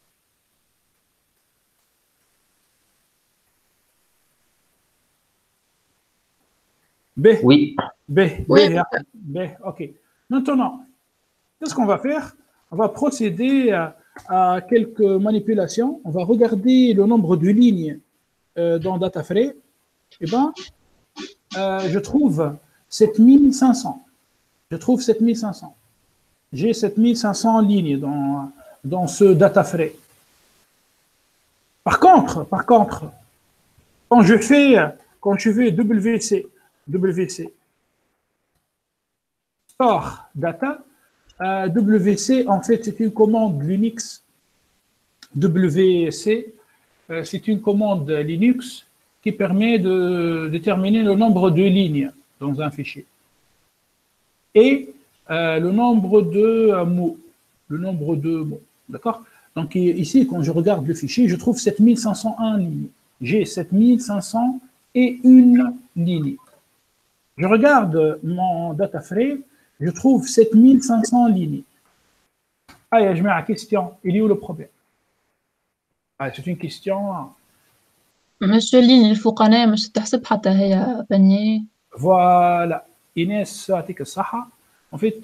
Oui. B, ok. Maintenant, qu'est-ce qu'on va faire? On va procéder à quelques manipulations. On va regarder le nombre de lignes dans DataFrame. Eh bien, je trouve 7500. J'ai 7500 lignes dans ce DataFrame. Par contre, quand je fais WC store data, WC, en fait, c'est une commande Linux. WC, c'est une commande Linux qui permet de déterminer le nombre de lignes dans un fichier. Et le nombre de mots. D'accord? Donc, ici, quand je regarde le fichier, je trouve 7501 lignes. J'ai 7501 lignes. Je regarde mon DataFrame, je trouve 7500 lignes. Ah, je mets la question, il est où le problème? Ah, c'est une question. Monsieur ligne الفوقانية مش تحسب حتى هي بنية. Voilà. Inès, en fait,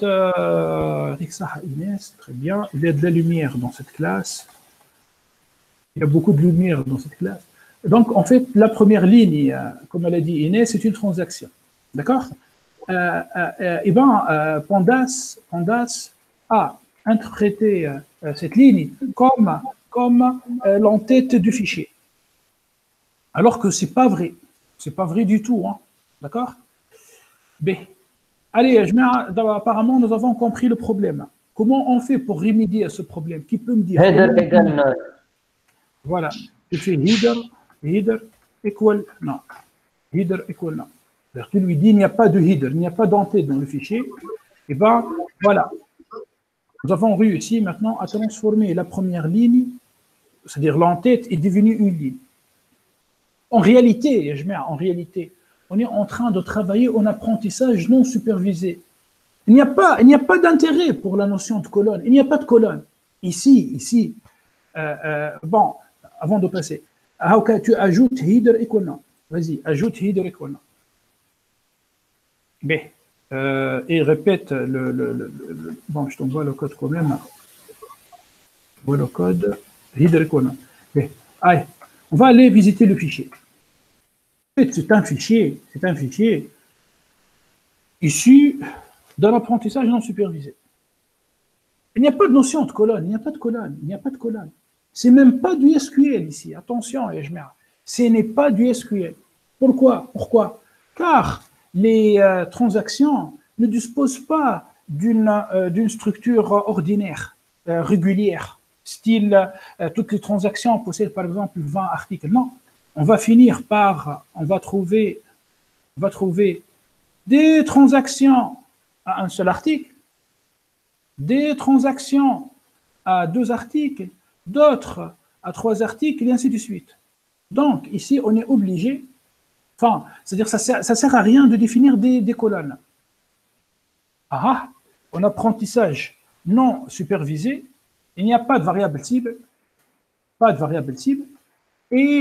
Inès, très bien. Il y a de la lumière dans cette classe. Il y a beaucoup de lumière dans cette classe. Donc, en fait, la première ligne, comme elle a dit Inès, c'est une transaction. D'accord? Eh bien, Pandas a interprété cette ligne comme l'entête du fichier. Alors que ce n'est pas vrai. Ce n'est pas vrai du tout. Hein. D'accord? B. Allez, apparemment, nous avons compris le problème. Comment on fait pour remédier à ce problème? Qui peut me dire? Voilà. Je fais header equal non. Header equal non. Tu lui dis il n'y a pas de header, il n'y a pas d'entête dans le fichier. Et bien, voilà. Nous avons réussi maintenant à transformer la première ligne c'est-à-dire l'entête est devenue une ligne. En réalité, on est en train de travailler en apprentissage non supervisé. Il n'y a pas d'intérêt pour la notion de colonne. Il n'y a pas de colonne. Ici, bon, avant de passer, tu ajoutes Hider et Kona. Vas-y, ajoute Hider et Kona. B. Et répète bon, je t'envoie le code quand même. Je vois le code Hider et Kona. B. Allez, on va aller visiter le fichier. En fait, c'est un fichier issu d'un apprentissage non supervisé. Il n'y a pas de notion de colonne, il n'y a pas de colonne. C'est même pas du SQL ici. Attention, ce n'est pas du SQL. Pourquoi? Car les transactions ne disposent pas d'une structure ordinaire, régulière, style toutes les transactions possèdent par exemple 20 articles. Non, on va trouver des transactions à un seul article, des transactions à 2 articles, d'autres à 3 articles, et ainsi de suite. Donc, ici, on est obligé, c'est-à-dire ça sert à rien de définir des colonnes. En apprentissage non supervisé, il n'y a pas de variable cible, et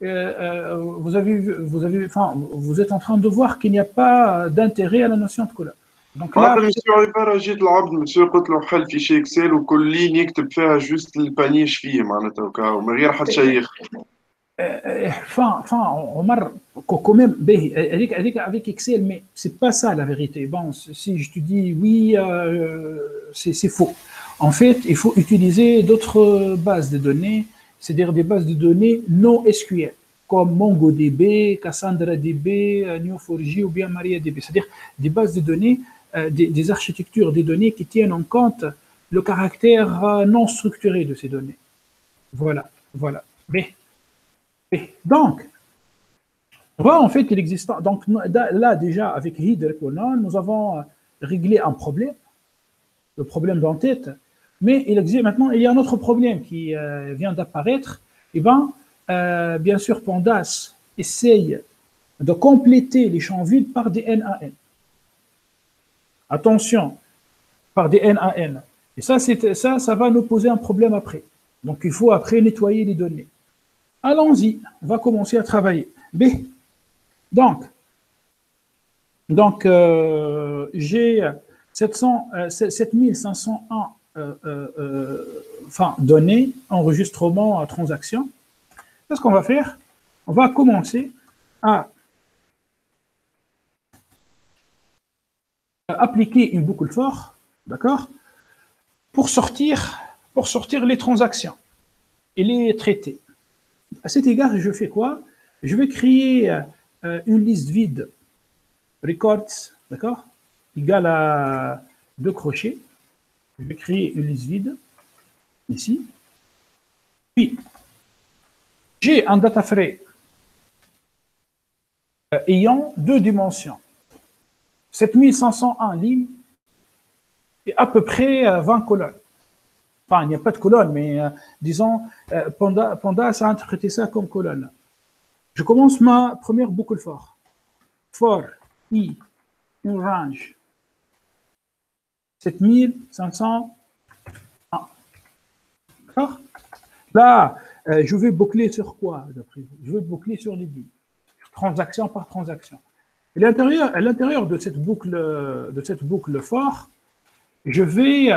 vous êtes en train de voir qu'il n'y a pas d'intérêt à la notion de colonne. Donc là, monsieur عبارة جيت العبد monsieur قلت له حل فيشي اكسل وكل لين يكتب فيها جوست الباني فيه معناتها وكا من غير حتى شيء Omar, quand même, avec Excel, mais c'est pas ça la vérité. Bon, si je te dis oui, c'est faux. En fait, il faut utiliser d'autres bases de données, c'est-à-dire des bases de données non SQL, comme MongoDB, CassandraDB, Neo4j ou bien MariaDB, c'est-à-dire des bases de données, des architectures des données qui tiennent en compte le caractère non structuré de ces données. Voilà. Donc, en fait, il existe. Donc, là, déjà, avec Hider et Kona, nous avons réglé un problème, le problème d'entête, mais il existe maintenant, il y a un autre problème qui vient d'apparaître. Bien sûr, Pandas essaye de compléter les champs vides par des NaN. Attention, par des NaN. Et ça va nous poser un problème après. Donc, il faut après nettoyer les données. Allons-y, on va commencer à travailler. Donc j'ai 7501 données, enregistrement, transaction. Qu'est-ce qu'on va faire? On va commencer à appliquer une boucle for, d'accord, pour sortir les transactions et les traiter. À cet égard, je fais quoi? Je vais créer une liste vide, records, d'accord, égale à 2 crochets. Je vais créer une liste vide, ici. Puis, j'ai un data frame ayant 2 dimensions. 7501 lignes et à peu près 20 colonnes. Enfin, il n'y a pas de colonne, mais disons, Pandas a interprété ça comme colonne. Je commence ma première boucle for. For i, une range. 7501. D'accord? Là, je vais boucler sur quoi, d'après vous? Je vais boucler sur les lignes. Transaction par transaction. Et à l'intérieur de cette boucle for, je vais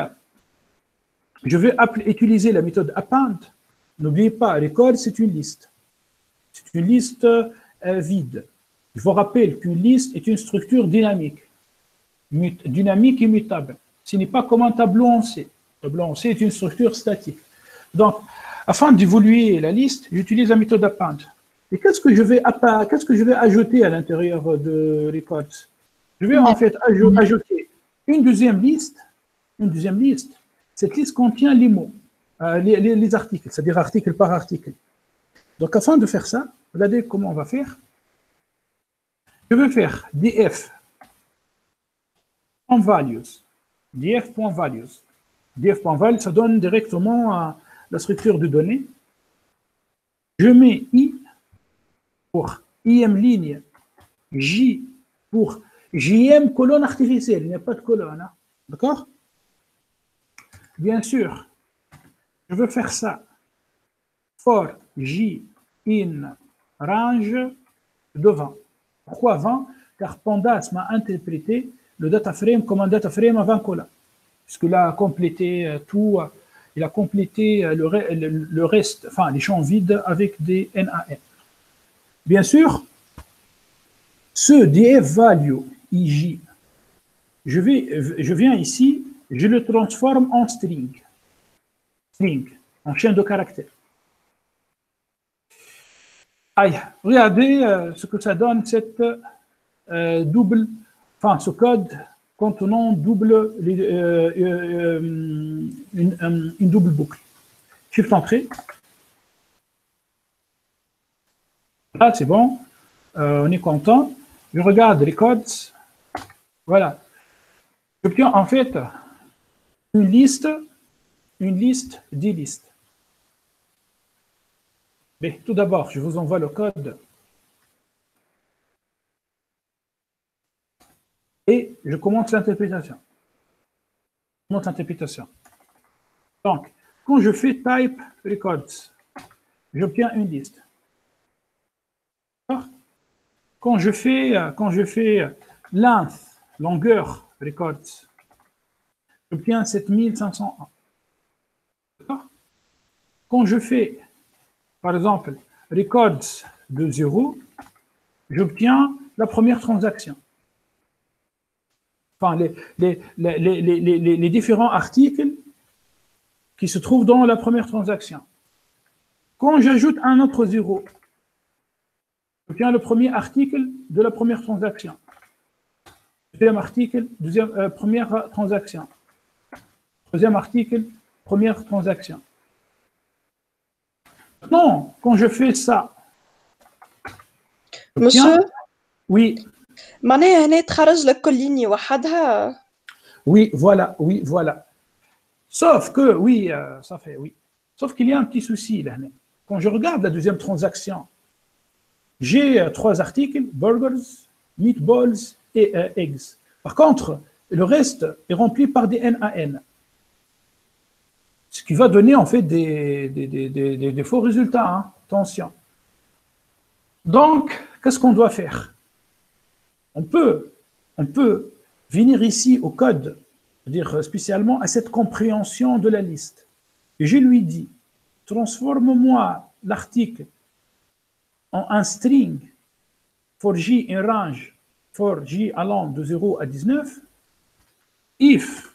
utiliser la méthode append. N'oubliez pas, record, c'est une liste. C'est une liste vide. Il faut rappeler qu'une liste est une structure dynamique. Dynamique et mutable. Ce n'est pas comme un tableau en C. Le tableau en C est une structure statique. Donc, afin d'évoluer la liste, j'utilise la méthode append. Et qu'est-ce que je vais ajouter à l'intérieur de records? Je vais en fait ajouter une deuxième liste. Cette liste contient les mots, les articles, c'est-à-dire article par article. Donc, afin de faire ça, regardez comment on va faire. Je vais faire df.values. df.values, ça donne directement la structure de données. Je mets I pour IM ligne, J pour JM colonne artificielle, il n'y a pas de colonne, hein. D'accord? Bien sûr, je veux faire ça for J in range de 20. Pourquoi 20? Car Pandas m'a interprété le data frame comme un data frame à 20 colonnes. Puisqu'il a complété tout, il a complété le reste, enfin les champs vides avec des NaN. Bien sûr, ce df value ij, je viens ici, je le transforme en string, en chaîne de caractères. Aïe, regardez ce que ça donne cette double, enfin ce code contenant une double boucle. Shift entrée. Là, c'est bon, on est content. Je regarde les codes. Voilà. J'obtiens en fait une liste, 10 listes. Mais tout d'abord, je vous envoie le code. Et je commence l'interprétation. Donc, quand je fais type records, j'obtiens une liste. Quand je fais length, longueur records, j'obtiens 7501. D'accord? Quand je fais, par exemple, records de 0, j'obtiens la première transaction. Enfin, les différents articles qui se trouvent dans la première transaction. Quand j'ajoute un autre 0, j'obtiens le premier article de la première transaction. Deuxième article, première transaction. Troisième article, première transaction. Non, quand je fais ça. Monsieur, oui. معناها هنا تخرج لك كل لينية وحدها. Oui, voilà. Sauf que, oui, ça fait, oui. Sauf qu'il y a un petit souci là. Quand je regarde la deuxième transaction, j'ai 3 articles, burgers, meatballs et eggs. Par contre, le reste est rempli par des NaN. Ce qui va donner en fait des faux résultats, hein. Attention. Donc, qu'est-ce qu'on doit faire? On peut venir ici au code, c'est-à-dire spécialement à cette compréhension de la liste. Et je lui dis, transforme-moi l'article en un string for J in range, for J allant de 0 à 19, if,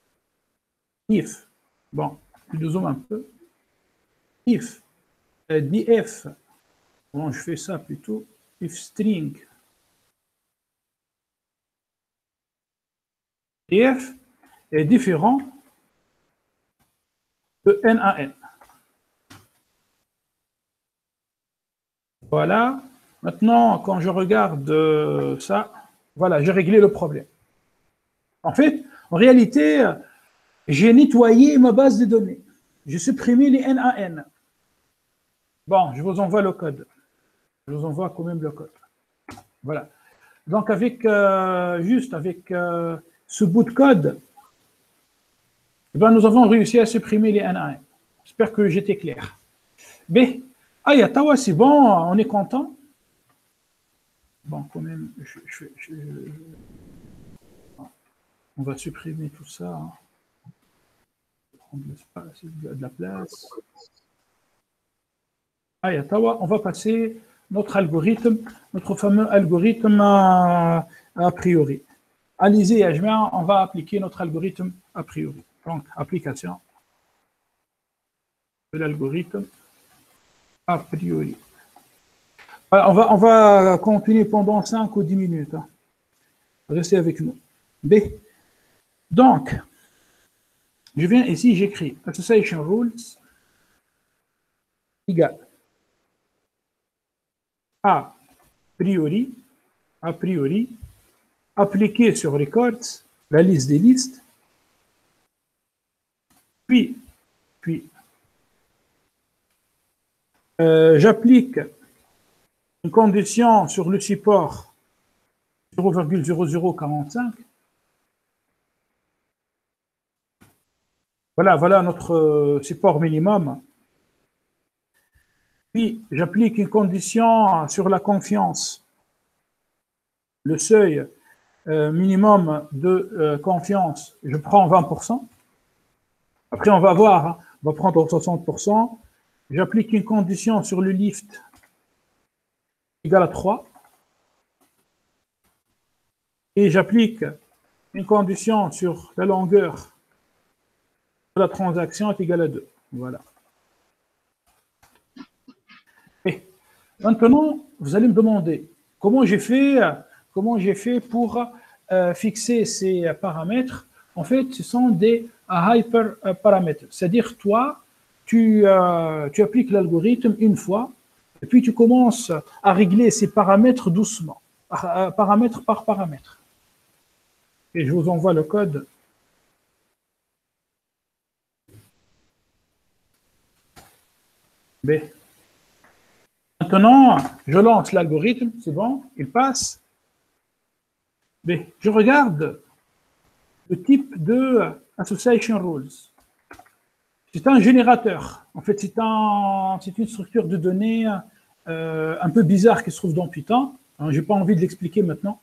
bon, je zoome un peu, if, df, bon, je fais ça plutôt, if string, df est différent de NaN. Voilà. Maintenant, quand je regarde ça, voilà, j'ai réglé le problème. En fait, en réalité, j'ai nettoyé ma base de données. J'ai supprimé les NaN. Bon, je vous envoie le code. Je vous envoie quand même le code. Voilà. Donc, avec ce bout de code, eh ben, nous avons réussi à supprimer les NaN. J'espère que j'étais clair. Mais, Tawa, c'est bon, on est content. Bon, quand même, on va supprimer tout ça. Hein. Prendre l'espace, de la place. Tawa, on va passer notre algorithme, notre fameux algorithme a priori. Allez-y, Yajma, on va appliquer notre algorithme a priori. Donc, application de l'algorithme a priori. Voilà, on va continuer pendant 5 ou 10 minutes. Hein. Restez avec nous. B. Donc, je viens ici, j'écris Association Rules égale a priori, appliquer sur records la liste des listes, puis J'applique une condition sur le support 0,0045. Voilà notre support minimum. Puis, j'applique une condition sur la confiance. Le seuil minimum de confiance, je prends 20%. Après, on va voir, hein, on va prendre 60%. J'applique une condition sur le lift égale à 3. Et j'applique une condition sur la longueur de la transaction est égale à 2. Voilà. Et maintenant, vous allez me demander comment j'ai fait pour fixer ces paramètres. En fait, ce sont des hyperparamètres. C'est-à-dire, toi, tu appliques l'algorithme une fois, et puis tu commences à régler ces paramètres doucement, paramètre par paramètre. Et je vous envoie le code. B. Maintenant, je lance l'algorithme, c'est bon, il passe. B. Je regarde le type de association rules. C'est un générateur. En fait, c'est une structure de données un peu bizarre qui se trouve dans Python. Je n'ai pas envie de l'expliquer maintenant.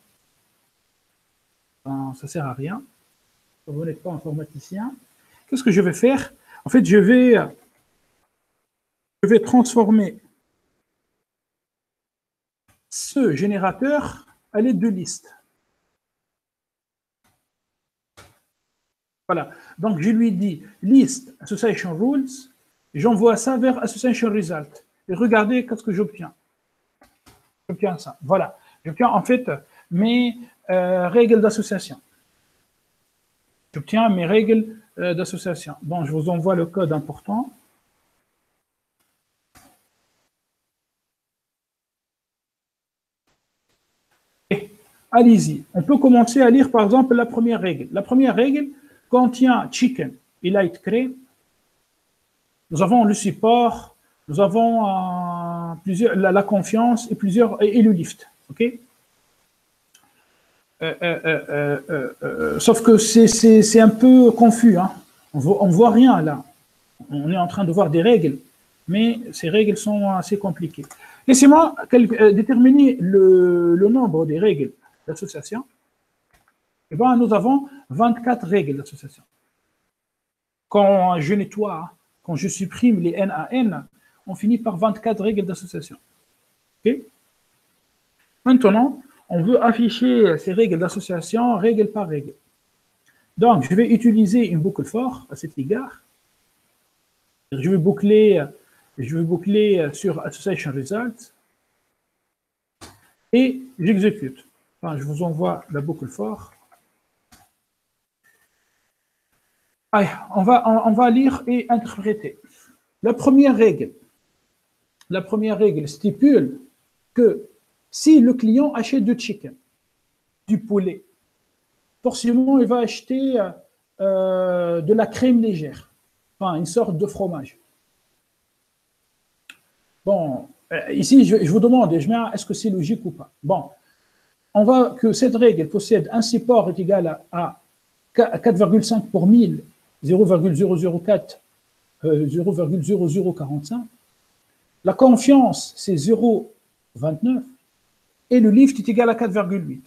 Ça ne sert à rien. Vous n'êtes pas informaticien. Qu'est-ce que je vais faire? En fait, je vais transformer ce générateur à l'aide de listes. Voilà. Donc, je lui dis list association rules, et j'envoie ça vers association result. Et regardez qu'est-ce que j'obtiens. J'obtiens ça. Voilà. J'obtiens en fait mes règles d'association. J'obtiens mes règles d'association. Bon, je vous envoie le code important. Allez-y. On peut commencer à lire, par exemple, la première règle. La première règle contient chicken et light crème. Nous avons le support, nous avons la confiance et le lift. OK? Sauf que c'est un peu confus. Hein. On ne voit rien là. On est en train de voir des règles, mais ces règles sont assez compliquées. Laissez-moi déterminer le nombre des règles d'association. Eh bien, nous avons 24 règles d'association. Quand je nettoie, quand je supprime les N à N, on finit par 24 règles d'association. Okay? Maintenant, on veut afficher ces règles d'association règle par règle. Donc, je vais utiliser une boucle for à cet égard. Je vais boucler sur association results et j'exécute. Enfin, je vous envoie la boucle for. Allez, on va lire et interpréter. La première règle stipule que si le client achète du chicken, du poulet, forcément, il va acheter de la crème légère, enfin, une sorte de fromage. Bon, ici, je vous demande, est-ce que c'est logique ou pas? Bon, on voit que cette règle possède un support est égal à 4,5 pour 1000, 0,004, 0,0045. La confiance, c'est 0,29 et le lift est égal à 4,8.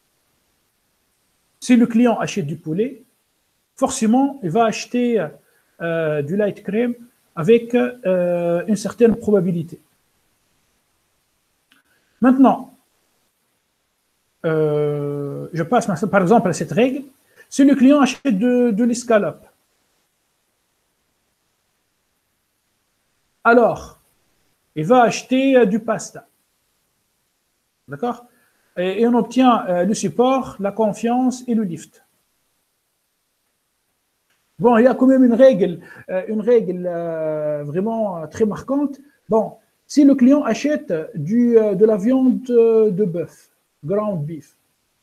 Si le client achète du poulet, forcément, il va acheter du light crème avec une certaine probabilité. Maintenant, je passe par exemple à cette règle. Si le client achète de l'escalope, alors, il va acheter du pasta. D'accord? Et on obtient le support, la confiance et le lift. Bon, il y a quand même une règle vraiment très marquante. Bon, si le client achète de la viande de bœuf, ground beef,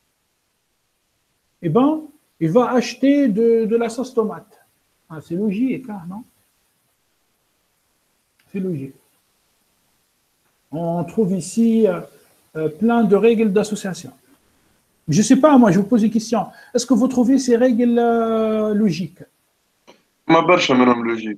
eh bien, il va acheter de la sauce tomate. Ah, c'est logique, hein, non? C'est logique. On trouve ici plein de règles d'association. Je ne sais pas, moi, je vous pose une question. Est-ce que vous trouvez ces règles logiques? ما برشا منهم لوجيك.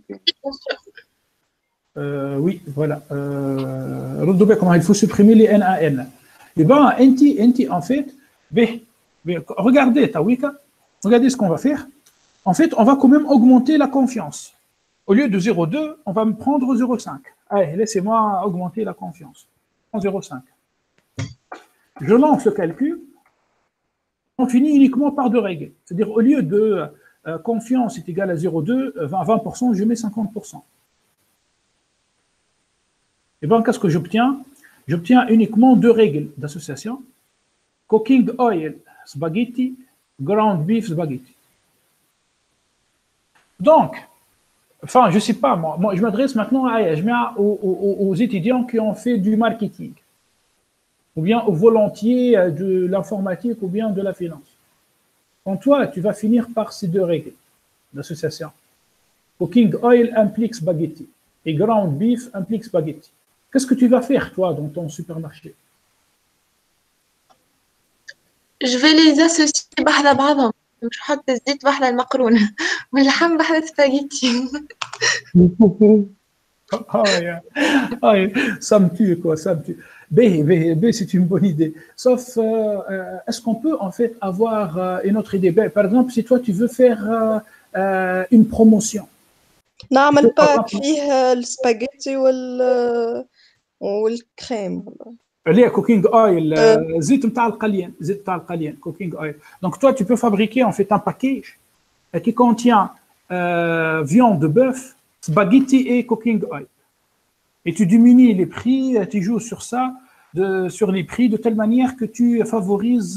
Oui, voilà. ردوا بالكم, il faut supprimer les NaN. Eh bien, en fait, regardez, Tawika, regardez ce qu'on va faire. En fait, on va quand même augmenter la confiance. Au lieu de 0,2, on va me prendre 0,5. Allez, laissez-moi augmenter la confiance. 0,5. Je lance le calcul. On finit uniquement par deux règles. C'est-à-dire, au lieu de confiance est égal à 0,2, 20%, je mets 50%. Et bien, qu'est-ce que j'obtiens? J'obtiens uniquement deux règles d'association. Cooking oil spaghetti, ground beef spaghetti. Donc, enfin, je ne sais pas, moi je m'adresse maintenant aux étudiants qui ont fait du marketing, ou bien aux volontiers de l'informatique, ou bien de la finance. Donc, toi, tu vas finir par ces deux règles d'association. Cooking oil implique spaghetti, et ground beef implique spaghetti. Qu'est-ce que tu vas faire, toi, dans ton supermarché? Je vais les associer بحذا بعضهم. مش حط الزيت بحذا المقرونة واللحم بحذا سباغيتي. Ça me tue, quoi, ça me tue. C'est une bonne idée. Sauf, est-ce qu'on peut, en fait, avoir une autre idée? Par exemple, si toi, tu veux faire une promotion. نعمل باك فيه السباغيتي والكريم. Les cooking oil, زيت نتاع القليان, cooking oil. Donc toi, tu peux fabriquer en fait un package qui contient viande de bœuf, spaghetti et cooking oil. Et tu diminues les prix, tu joues sur ça, sur les prix de telle manière que tu favorises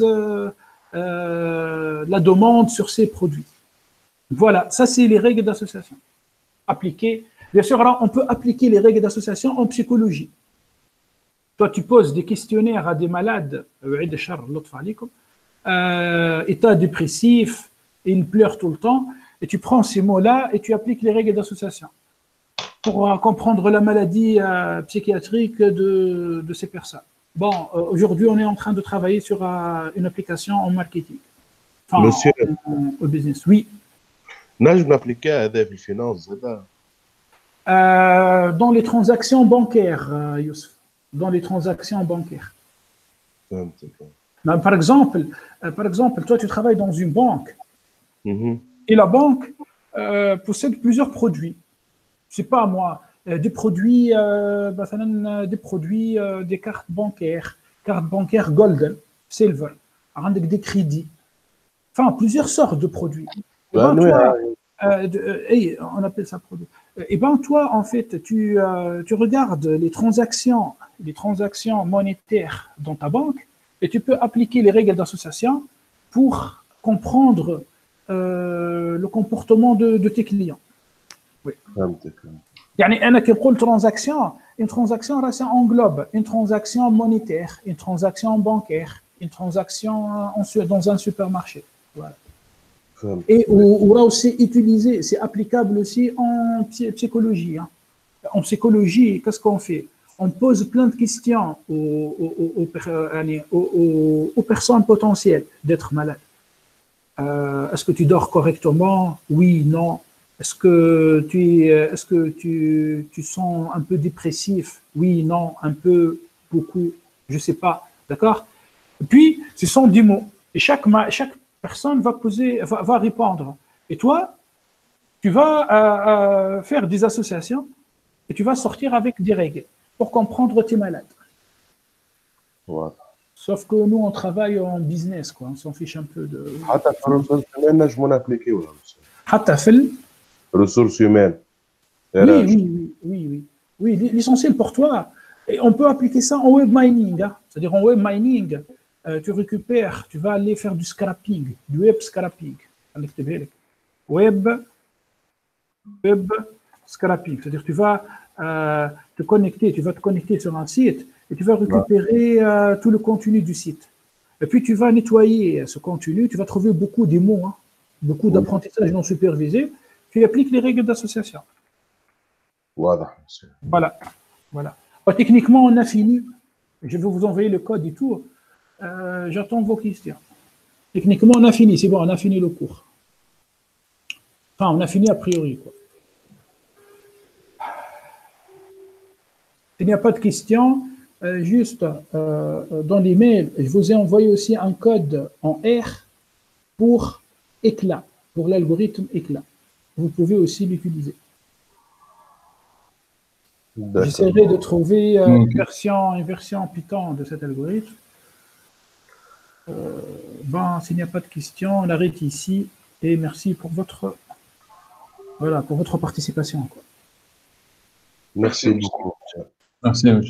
la demande sur ces produits. Voilà, ça c'est les règles d'association. Appliquées. Bien sûr, alors on peut appliquer les règles d'association en psychologie. Toi, tu poses des questionnaires à des malades, état dépressif, et ils pleurent tout le temps, et tu prends ces mots-là et tu appliques les règles d'association pour comprendre la maladie psychiatrique de ces personnes. Bon, aujourd'hui, on est en train de travailler sur une application en marketing. Enfin, Monsieur, au business, oui. نجم نابليكيها هذا في الفينانس هذا؟ Dans les transactions bancaires, Youssef. Dans les transactions bancaires. Par exemple, toi, tu travailles dans une banque et la banque possède plusieurs produits. Je ne sais pas moi, des produits, des cartes bancaires golden, silver, avec des crédits. Enfin, plusieurs sortes de produits. On appelle ça produit. Et bien, toi, en fait, tu regardes les transactions monétaires dans ta banque et tu peux appliquer les règles d'association pour comprendre le comportement de tes clients. Oui. Une transaction, ça englobe une transaction monétaire, une transaction bancaire, une transaction dans un supermarché. Voilà. Et on va aussi utiliser, c'est applicable aussi en psychologie. Hein. En psychologie, qu'est-ce qu'on fait? On pose plein de questions aux personnes potentielles d'être malades. Est-ce que tu dors correctement? Oui, non. Est-ce que tu sens un peu dépressif? Oui, non, un peu, beaucoup, je ne sais pas. D'accord? Puis, ce sont des mots. Et chaque personne va répondre. Et toi, tu vas faire des associations et tu vas sortir avec des règles pour comprendre tes malades. Voilà. Sauf que nous, on travaille en business, quoi. On s'en fiche un peu de... حتى في الريسورس هيومان نجمو نابليكيوها. حتى في ressources humaines. Oui, l'essentiel pour toi. Et on peut appliquer ça en web mining. Hein. C'est-à-dire en web mining, tu récupères, tu vas aller faire du scrapping, du web scrapping. Web scrapping. C'est-à-dire tu vas te connecter sur un site et tu vas récupérer tout le contenu du site. Et puis tu vas nettoyer ce contenu, tu vas trouver beaucoup de mots, hein, beaucoup d'apprentissage non supervisé. Tu appliques les règles d'association. واضح. Voilà. Techniquement, on a fini. Je vais vous envoyer le code et tout. J'attends vos questions. Techniquement, on a fini. C'est bon, on a fini le cours. Enfin, on a fini a priori, quoi. Il n'y a pas de questions. Juste dans l'email, je vous ai envoyé aussi un code en R pour éclat, pour l'algorithme éclat. Vous pouvez aussi l'utiliser. J'essaierai de trouver une version Python de cet algorithme. Bon, s'il n'y a pas de questions, on arrête ici. Et merci pour votre participation, quoi. Merci beaucoup. Merci.